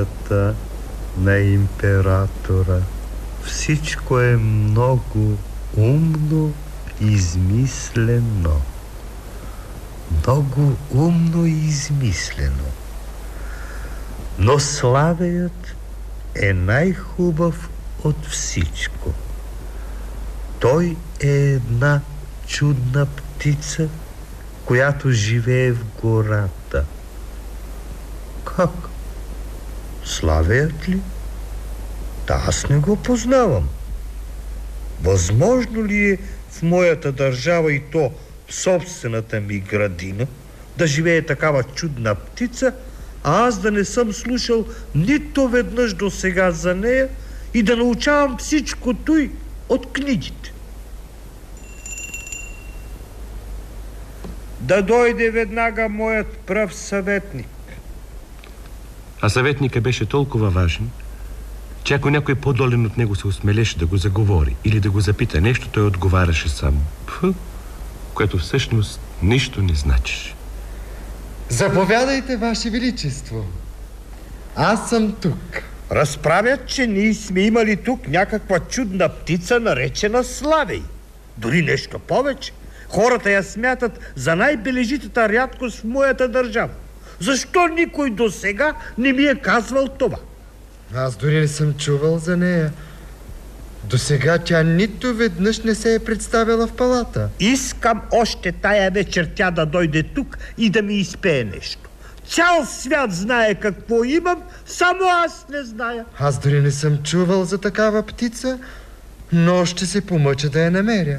градината на императора всичко е много умно измислено. Много умно измислено. Но Славеят е най-хубав от всичко. Той е една чудна птица, която живее в гората. Как? Славеят ли? Да, аз не го познавам. Възможно ли е в моята държава и то в собствената ми градина да живее такава чудна птица, а аз да не съм слушал нито веднъж до сега за нея и да научавам всичко той от книгите? Да дойде веднага моят прав съветник. А съветника беше толкова важен, че ако някой по-долен от него се осмелеше да го заговори или да го запита нещо, той отговаряше само «Пф», което всъщност нищо не значеше. Заповядайте, Ваше Величество. Аз съм тук. Разправят, че ние сме имали тук някаква чудна птица, наречена Славей. Дори нещо повече. Хората я смятат за най-бележитата рядкост в моята държава. Защо никой до сега не ми е казвал това? Аз дори не съм чувал за нея. До сега тя нито веднъж не се е представила в палата. Искам още тая вечер тя да дойде тук и да ми изпее нещо. Цял свят знае какво имам, само аз не зная. Аз дори не съм чувал за такава птица, но ще се помъча да я намеря.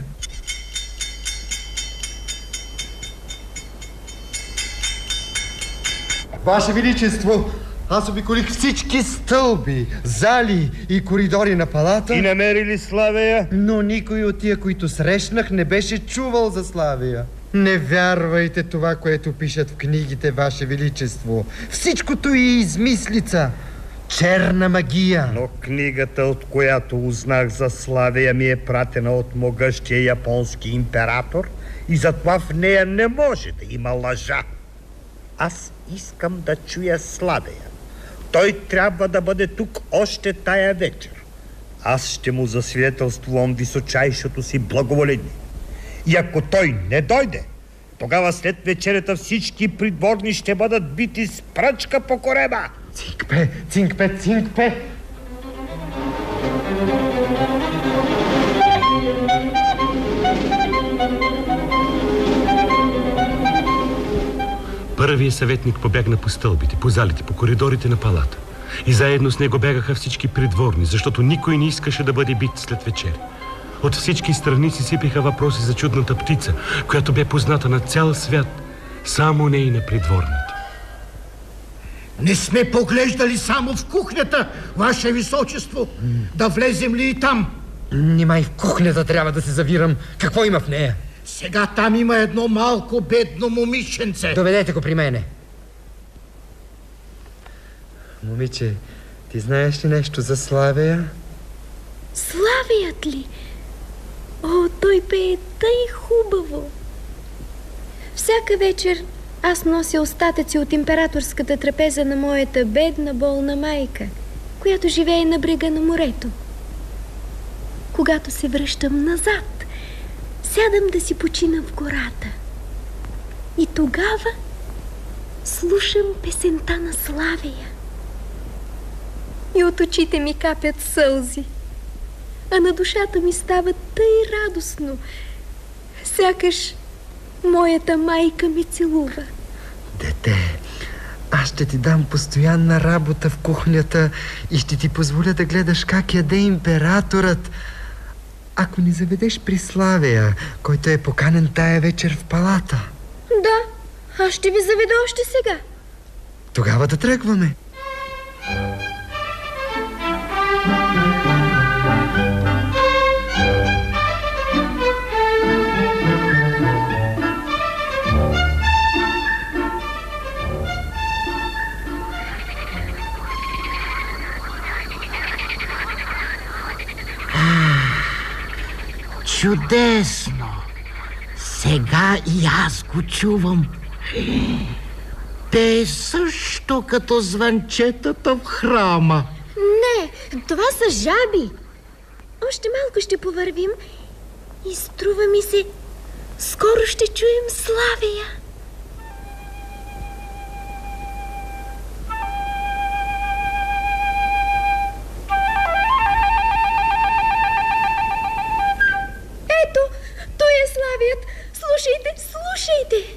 Ваше Величество, аз обиколих всички стълби, зали и коридори на палата. И намери ли Славея? Но никой от тия, които срещнах, не беше чувал за Славея. Не вярвайте това, което пишат в книгите, Ваше Величество. Всичкото е измислица. Черна магия. Но книгата, от която узнах за Славея, ми е пратена от могъщия японски император и затова в нея не може да има лъжа. Аз искам да чуя Славея. Той трябва да бъде тук още тая вечер. Аз ще му засвидетелствувам височайшото си благоволение. И ако той не дойде, тогава след вечерята всички придворни ще бъдат бити с пръчка по корема. Цингпе, цингпе, цингпе! Първият съветник побягна по стълбите, по залите, по коридорите на палата. И заедно с него бягаха всички придворни, защото никой не искаше да бъде бит след вечер. От всички страни си сипиха въпроси за чудната птица, която бе позната на цял свят, само не и на придворните. Не сме поглеждали само в кухнята, Ваше Височество. Да влезем ли и там? Нима и в кухнята трябва да се завирам. Какво има в нея? Сега там има едно малко бедно момиченце. Доведете го при мене. Момиче, ти знаеш ли нещо за Славея? Славеят ли? О, той пее тъй хубаво. Всяка вечер аз нося остатъци от императорската трапеза на моята бедна болна майка, която живее на брега на морето. Когато се връщам назад, сядам да си почина в гората. И тогава слушам песента на Славея. И от очите ми капят сълзи, а на душата ми става тъй радостно, сякаш моята майка ми целува. Дете, аз ще ти дам постоянна работа в кухнята и ще ти позволя да гледаш как яде императорът, ако ни заведеш при Славея, който е поканен тая вечер в палата. Да, аз ще ви заведа още сега. Тогава да тръгваме. Чудесно! Сега и аз го чувам. Те е също като звънчетата в храма. Не, това са жаби. Още малко ще повървим И струва ми се, скоро ще чуем Славея. Ето, той е Славеят. Слушайте, слушайте!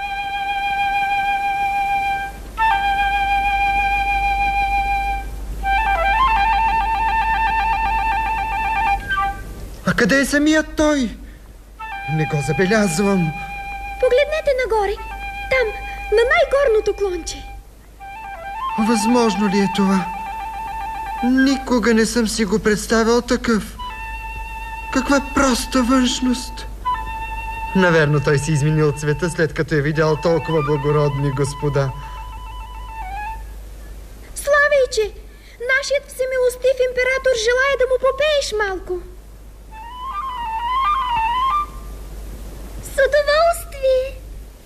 А къде е самият той? Не го забелязвам. Погледнете нагоре. Там, на най-горното клонче. Възможно ли е това? Никога не съм си го представил такъв. Каква проста външност. Наверно той си изменил цвета, след като е видял толкова благородни господа. Славейче, нашият всемилостив император желая да му попееш малко. С удоволствие!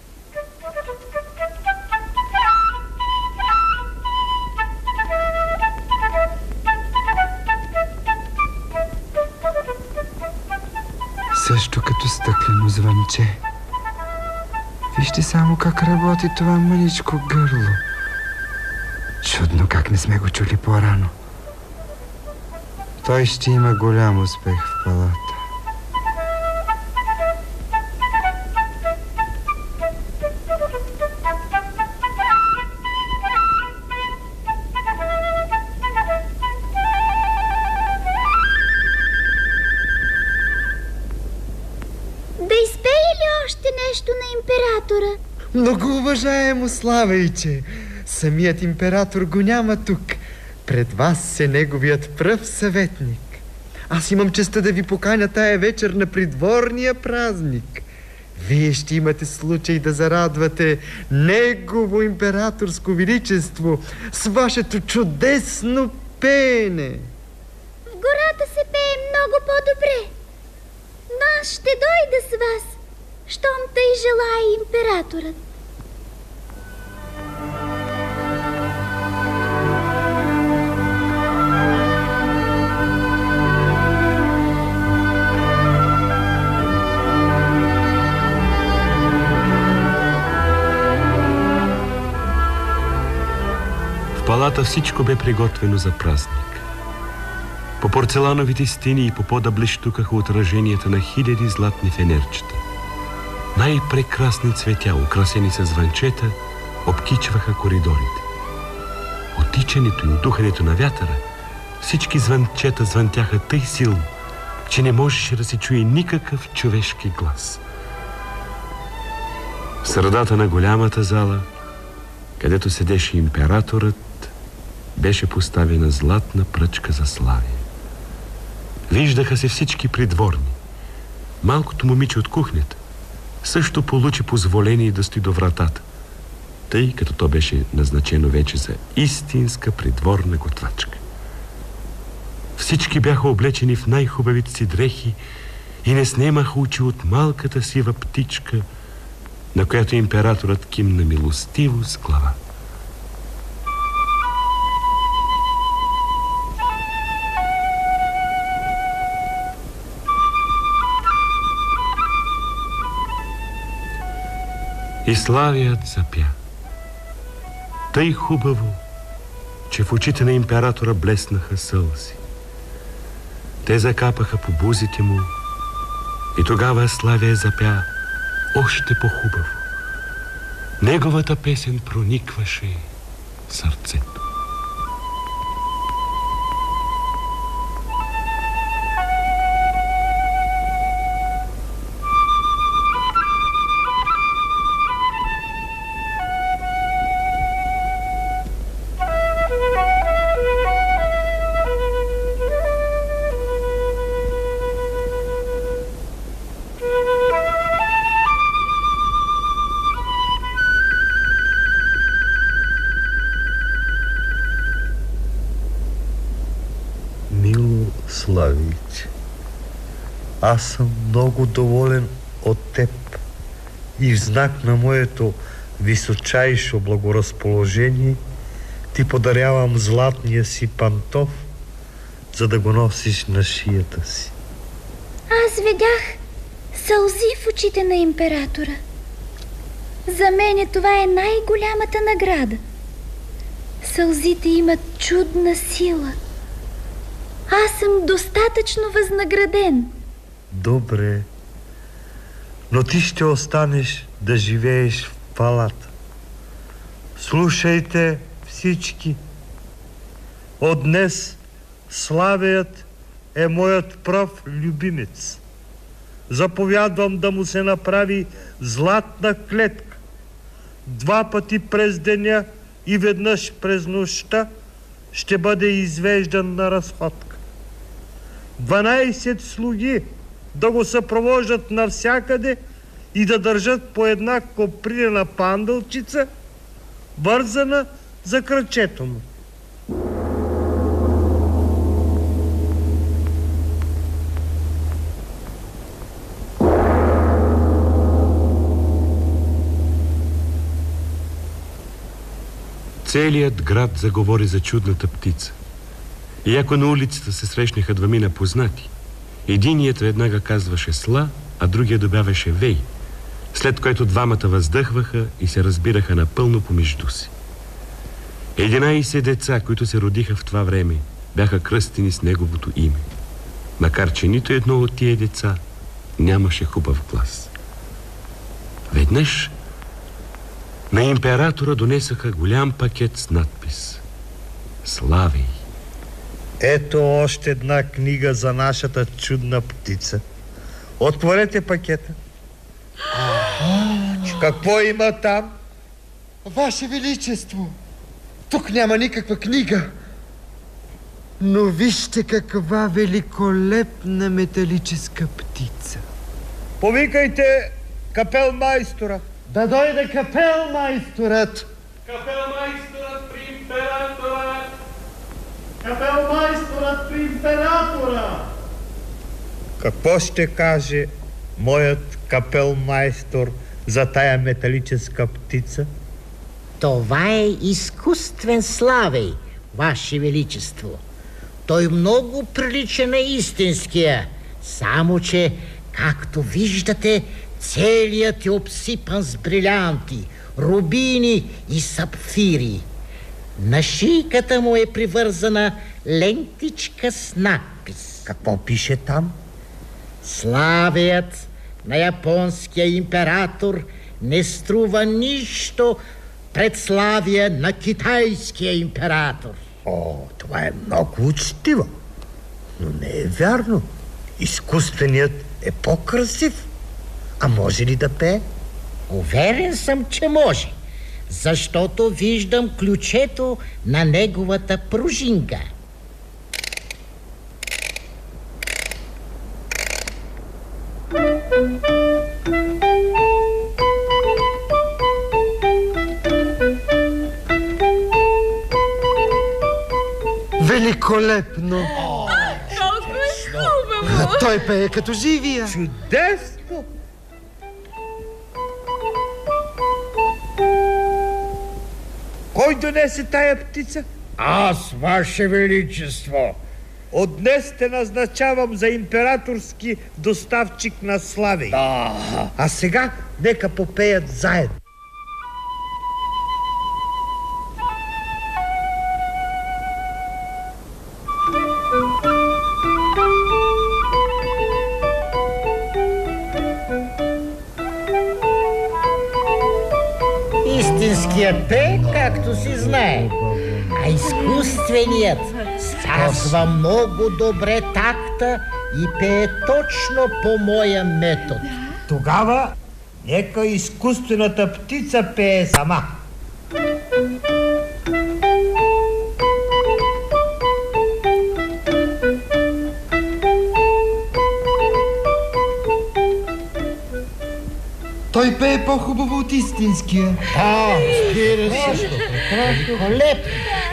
Също като стъклено звънче. Вижте само как работи това мъничко гърло. Чудно как не сме го чули по-рано. Той ще има голям успех в палата. Много уважаемо Славейче, самият император го няма тук. Пред вас е неговият пръв съветник. Аз имам честа да ви поканя тая вечер на придворния празник. Вие ще имате случай да зарадвате негово императорско величество с вашето чудесно пеене. В гората се пее много по-добре. Но аз ще дойда с вас, щом тъй желая императорът. В палата всичко бе приготвено за празник. По порцелановите стени и по пода блещукаха отраженията на хиляди златни фенерчета. Най-прекрасни цветя, украсени с звънчета, обкичваха коридорите. От тичането и от духането на вятъра всички звънчета звънтяха тъй силно, че не можеше да се чуе никакъв човешки глас. В средата на голямата зала, където седеше императорът, беше поставена златна пръчка за Славия. Виждаха се всички придворни. Малкото момиче от кухнята също получи позволение да стои до вратата, тъй като то беше назначено вече за истинска придворна готвачка. Всички бяха облечени в най-хубавите си дрехи и не снемаха очи от малката сива птичка, на която императорът кимна милостиво с глава. И Славият запя. Тъй хубаво, че в очите на императора блеснаха сълзи. Те закапаха по бузите му и тогава Славия запя още по-хубаво. Неговата песен проникваше в сърцето. Славейче, аз съм много доволен от теб и в знак на моето височайшо благоразположение ти подарявам златния си пантоф, за да го носиш на шията си. Аз видях Сълзи в очите на императора. За мен това е най-голямата награда. Сълзите имат чудна сила. Аз съм достатъчно възнаграден. Добре, но ти ще останеш да живееш в палата. Слушайте всички. От днес Славеят е моят прав любимец. Заповядвам да му се направи златна клетка. Два пъти през деня и веднъж през нощта ще бъде извеждан на разходка. Дванайсет слуги да го съпровождат навсякъде и да държат по една копринена пандълчица, вързана за кръчето му. Целият град заговори за чудната птица. И ако на улицата се срещнаха двамина познати, единият веднага казваше Сла, а другия добавяше Вей, след което двамата въздъхваха и се разбираха напълно помежду си. Единайсет деца, които се родиха в това време, бяха кръстени с неговото име, макар че нито едно от тия деца нямаше хубав глас. Веднъж на императора донесаха голям пакет с надпис Славей. Ето още една книга за нашата чудна птица. Отворете пакета. Какво има там? Ваше Величество, тук няма никаква книга. Но вижте каква великолепна металическа птица. Повикайте капелмайстора. Да дойде капелмайсторът. Капелмайсторът при императора. Капелмайсторът при императора. Какво ще каже моят капелмайстор за тая металическа птица? Това е изкуствен Славей, Ваше Величество. Той много прилича на истинския, само че, както виждате, целият е обсипан с брилянти, рубини и сапфири. На шийката му е привързана лентичка с надпис. Какво пише там? Славеят на японския император не струва нищо пред славия на китайския император. О, това е много учтиво. Но не е вярно. Изкуственият е по-красив. А може ли да пее? Уверен съм, че може, защото виждам ключето на неговата пружинка. Великолепно! Колко е хубаво! Той пее като живия! Чудесно! Кой донесе тая птица? Аз, Ваше Величество. От днес те назначавам за императорски доставчик на Славей. Да. А сега нека попеят заедно. Истинският пее, както си знае, а изкуственият спазва много добре такта и пее точно по моя метод. Тогава нека изкуствената птица пее сама. Той пее по-хубаво от истинския. А, разбира се. Великолепно.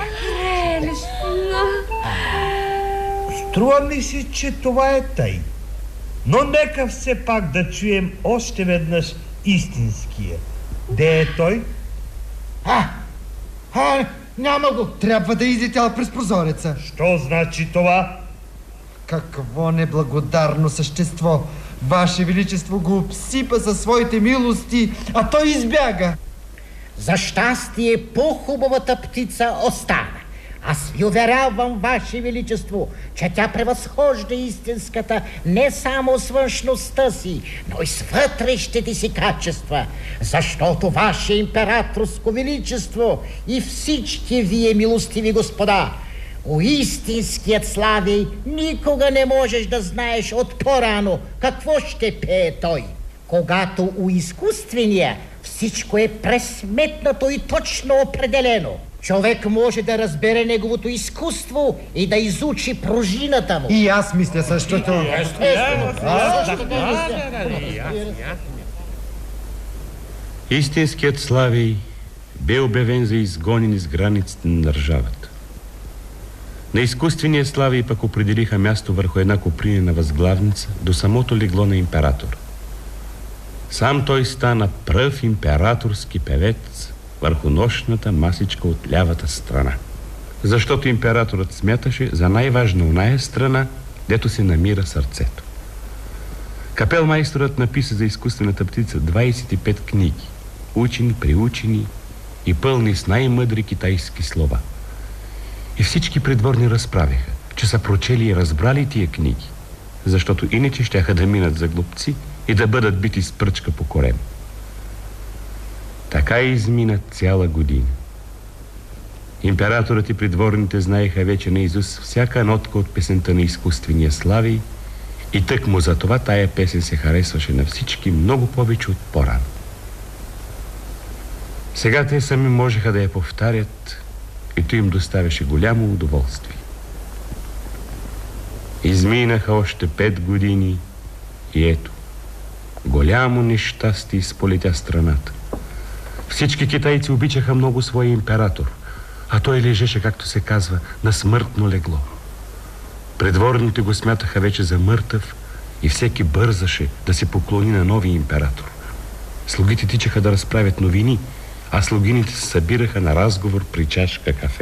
Струва ми се, че това е тъй. Но нека все пак да чуем още веднъж истинския. Де е той? А, а, няма го. Трябва да излетял през прозореца. Що значи това? Какво неблагодарно същество. Ваше Величество го обсипа със своите милости, а той избяга. За щастие по-хубавата птица остана. Аз ви уверявам, Ваше Величество, че тя превъзхожда истинската не само с външността си, но и с вътрешните си качества, защото Ваше императорско Величество и всички вие, милостиви господа, у истинският Славий никога не можеш да знаеш от по-рано какво ще пее той. Когато у изкуствения всичко е пресметнато и точно определено, човек може да разбере неговото изкуство и да изучи пружината му. И аз мисля същото. Истинският Славий бе обявен за изгонен из границите на държавата. На изкуствения Славий пък определиха място върху една купринена възглавница до самото легло на императора. Сам той стана пръв императорски певец върху нощната масичка от лявата страна. Защото императорът смяташе за най-важна оная страна, дето се намира сърцето. Капелмайсторът написа за изкуствената птица двайсет и пет книги, учени, приучени и пълни с най-мъдри китайски слова. И всички придворни разправиха, че са прочели и разбрали тия книги, защото иначе щяха да минат за глупци и да бъдат бити с пръчка по корем. Така измина цяла година. Императорът и придворните знаеха вече наизуст всяка нотка от песента на изкуствения Славий и тъкмо за това тая песен се харесваше на всички много повече от по-рано. Сега те сами можеха да я повтарят и то им доставяше голямо удоволствие. Изминаха още пет години и ето, голямо нещастие сполетя страната. Всички китайци обичаха много своя император, а той лежеше, както се казва, на смъртно легло. Придворните го смятаха вече за мъртъв и всеки бързаше да се поклони на новия император. Слугите тичаха да разправят новини, а слугините се събираха на разговор при чашка кафе.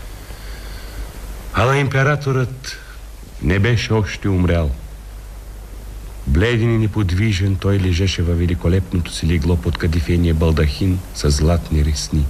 Ала императорът не беше още умрял. Бледен и неподвижен той лежеше във великолепното си легло под кадифения балдахин с златни ресни.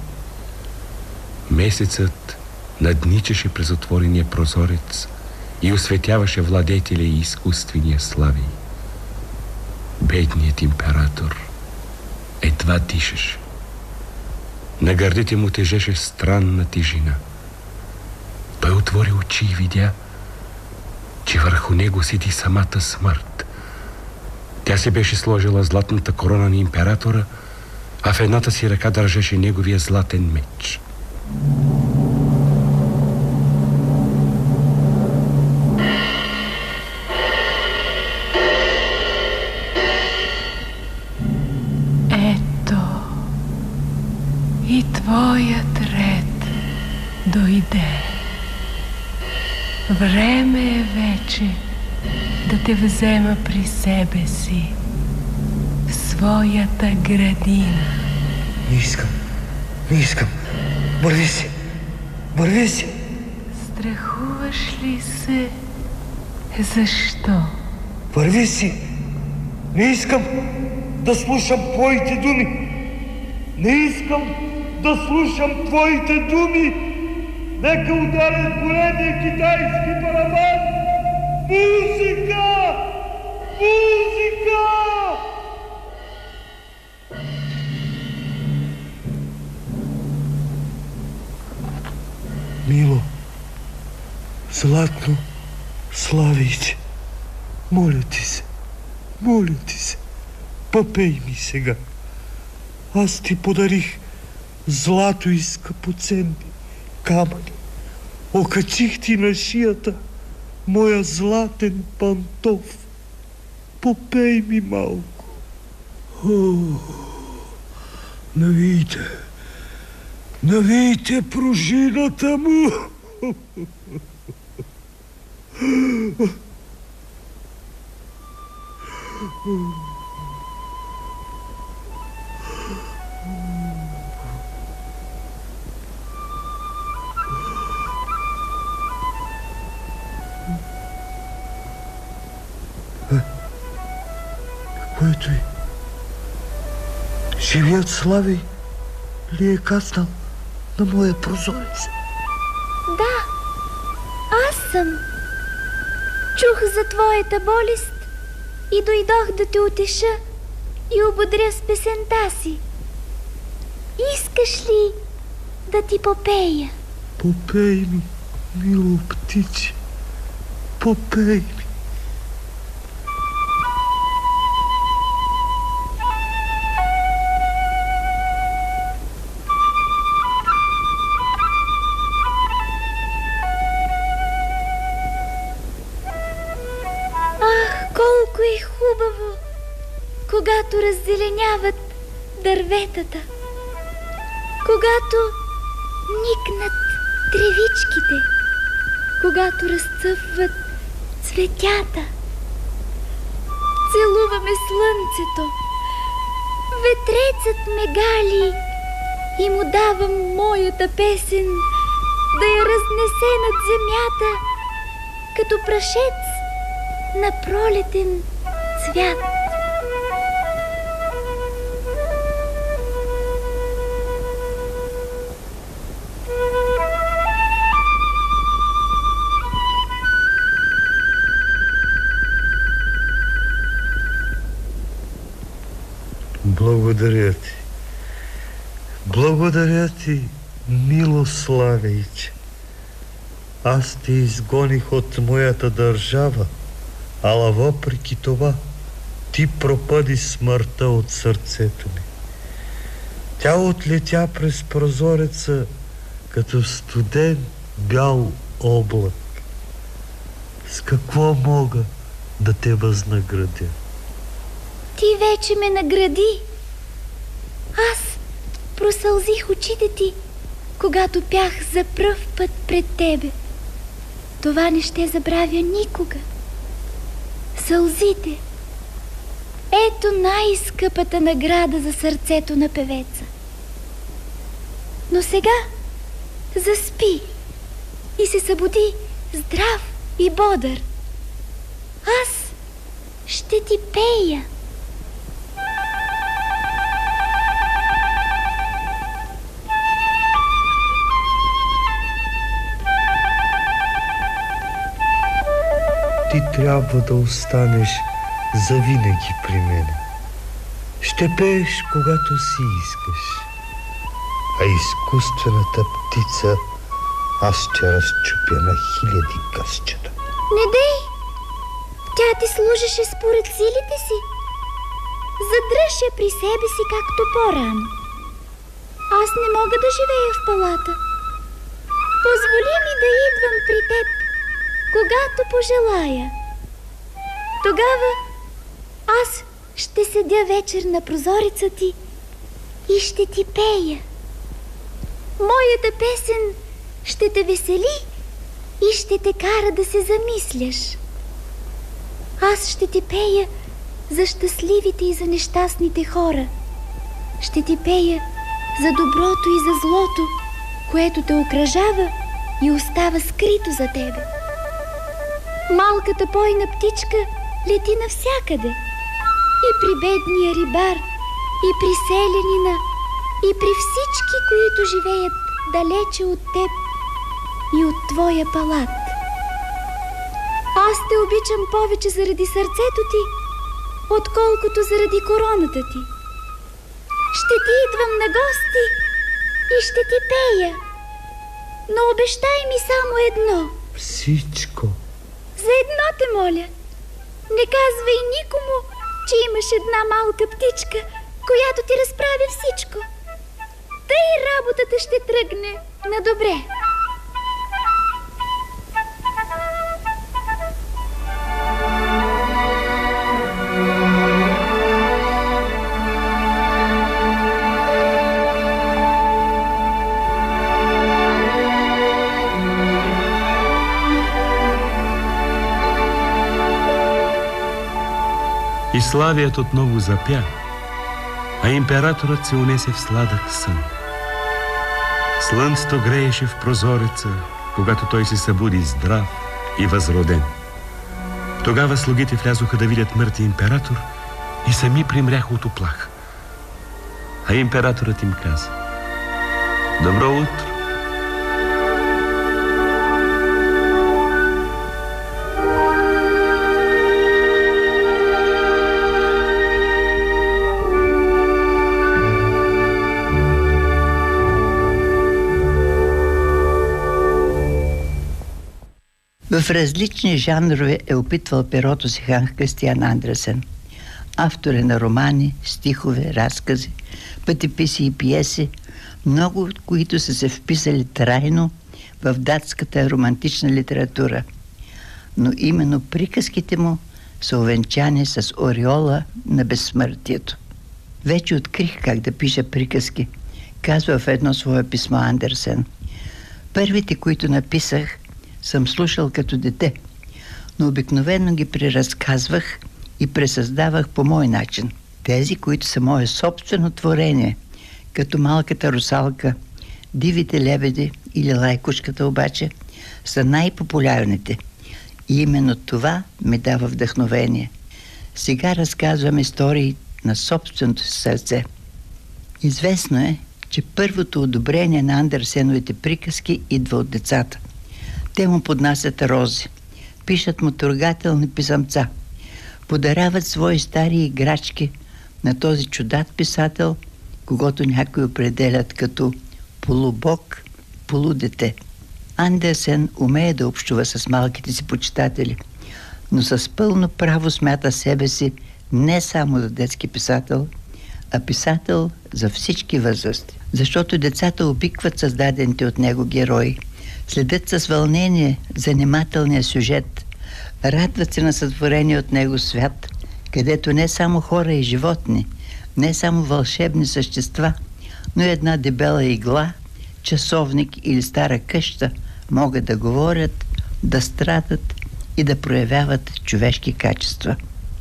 Месецът надничаше през отворения прозорец и осветяваше владетеля и изкуствения Славий. Бедният император едва дишаше. На гърдите му тежеше странна тежина. Той отвори очи и видя, че върху него седи самата смърт. Тя се беше сложила златната корона на императора, а в едната си ръка държеше неговия златен меч. Ето и твоят ред дойде. Време е вече да те взема при себе си в своята градина. Не искам, не искам. Върви си, върви си. Страхуваш ли се? Защо? Върви си. Не искам да слушам твоите думи. Не искам да слушам твоите думи. Нека ударят големия китайски барабан. Музика! Музика! Мило, златно Славийче, моля ти се, моля ти се, попей ми сега. Аз ти подарих злато и скъпоценни камъни. Окачих ти на шията моя златен пантов. Попей ми малко. О, навийте, навийте пружината му. името й. Живият Славей ли е каснал на моя прозорец? Да, аз съм. Чух за твоята болест и дойдох да те утеша и ободря с песента си. Искаш ли да ти попея? Попей ми, мило птиче, попей ми. Колко е хубаво, когато раззеленяват дърветата, когато никнат тревичките, когато разцъфват цветята. Целуваме слънцето, ветрецът ме гали и му давам моята песен да я разнесе над земята като прашец на пролетен цвят. Благодаря ти. Благодаря ти, мило Славейче. Аз те изгоних от моята държава, ала въпреки това ти пропъди смъртта от сърцето ми. Тя отлетя през прозореца като студен бял облак. С какво мога да те възнаградя? Ти вече ме награди. Аз просълзих очите ти, когато пях за пръв път пред тебе. Това не ще забравя никога. Сълзите. Ето най-скъпата награда за сърцето на певеца. Но сега заспи и се събуди здрав и бодър. Аз ще ти пея. Ти трябва да останеш завинаги при мене. Ще пееш, когато си искаш. А изкуствената птица аз ще разчупя на хиляди късчета. Не дей! Тя ти служеше според силите си. Задръж я при себе си, както по-рано. Аз не мога да живея в палата. Позволи ми да идвам при теб, когато пожелая. Тогава аз ще седя вечер на прозореца ти и ще ти пея. Моята песен ще те весели и ще те кара да се замисляш. Аз ще ти пея за щастливите и за нещастните хора. Ще ти пея за доброто и за злото, което те окръжава и остава скрито за тебе. Малката бойна птичка лети навсякъде. И при бедния рибар, и при селянина, и при всички, които живеят далече от теб и от твоя палат. Аз те обичам повече заради сърцето ти, отколкото заради короната ти. Ще ти идвам на гости и ще ти пея. Но обещай ми само едно. Всичко. За едно те моля. Не казвай никому, че имаш една малка птичка, която ти разправя всичко. Тъй работата ще тръгне на добре. И Славият отново запя, а императорът се унесе в сладък сън. Слънцето грееше в прозореца, когато той се събуди здрав и възроден. Тогава слугите влязоха да видят мъртви император и сами примряха от уплаха. А императорът им каза: добро утро. В различни жанрове е опитвал перото си Ханс Кристиан Андерсен. Автор е на романи, стихове, разкази, пътеписи и пиеси, много от които са се вписали трайно в датската романтична литература. Но именно приказките му са увенчани с ореола на безсмъртието. Вече открих как да пиша приказки, казва в едно свое писмо Андерсен. Първите, които написах, съм слушал като дете, но обикновено ги преразказвах и пресъздавах по мой начин. Тези, които са мое собствено творение, като Малката русалка, Дивите лебеди или Лайкушката обаче, са най-популярните. И именно това ми дава вдъхновение. Сега разказвам истории на собственото си сърце. Известно е, че първото одобрение на Андерсеновите приказки идва от децата. Те му поднасят рози, пишат му трогателни писъмца, подаряват свои стари играчки на този чудат писател, когото някои определят като полубог, полудете. Андерсен умее да общува с малките си почитатели, но с пълно право смята себе си не само за детски писател, а писател за всички възрасти. Защото децата обикват създадените от него герои, следят с вълнение занимателния сюжет, радват се на сътворение от него свят, където не само хора и животни, не само вълшебни същества, но и една дебела игла, часовник или стара къща могат да говорят, да страдат и да проявяват човешки качества.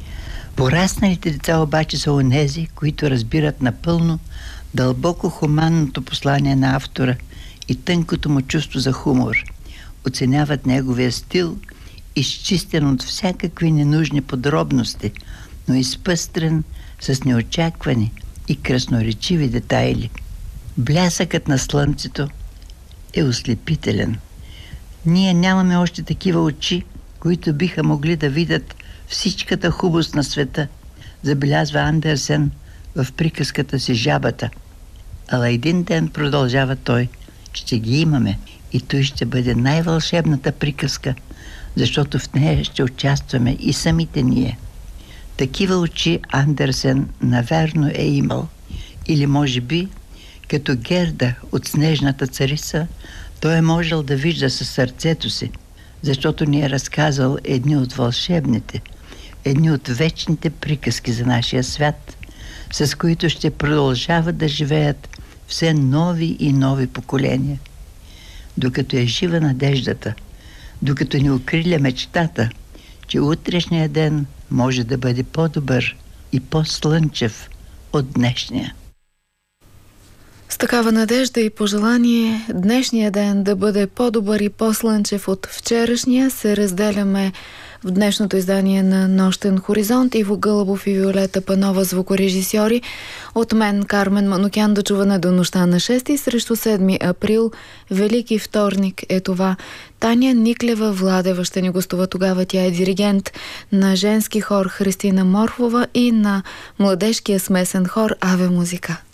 Порасналите деца обаче са онези, които разбират напълно дълбоко хуманното послание на автора и тънкото му чувство за хумор, оценяват неговия стил, изчистен от всякакви ненужни подробности, но изпъстрен с неочаквани и красноречиви детайли. Блясъкът на слънцето е ослепителен. Ние нямаме още такива очи, които биха могли да видят всичката хубост на света, забелязва Андерсен в приказката си Жабата. Ала един ден, продължава той, ще ги имаме и той ще бъде най-вълшебната приказка, защото в нея ще участваме и самите ние. Такива очи Андерсен навярно е имал. Или може би, като Герда от Снежната царица, той е можел да вижда със сърцето си, защото ни е разказал едни от вълшебните, едни от вечните приказки за нашия свят, с които ще продължават да живеят все нови и нови поколения. Докато е жива надеждата, докато ни укриля мечтата, че утрешния ден може да бъде по-добър и по-слънчев от днешния. С такава надежда и пожелание днешния ден да бъде по-добър и по-слънчев от вчерашния се разделяме в днешното издание на Нощен хоризонт. Иво Гълъбов и Виолета Панова, звукорежисьори. От мен Кармен Манукян, до чуване до нощта на шести срещу седми април. Велики вторник е това. Таня Никлева Владева ще ни гостува тогава. Тя е диригент на женски хор Христина Морхова и на младежкия смесен хор Аве Музика.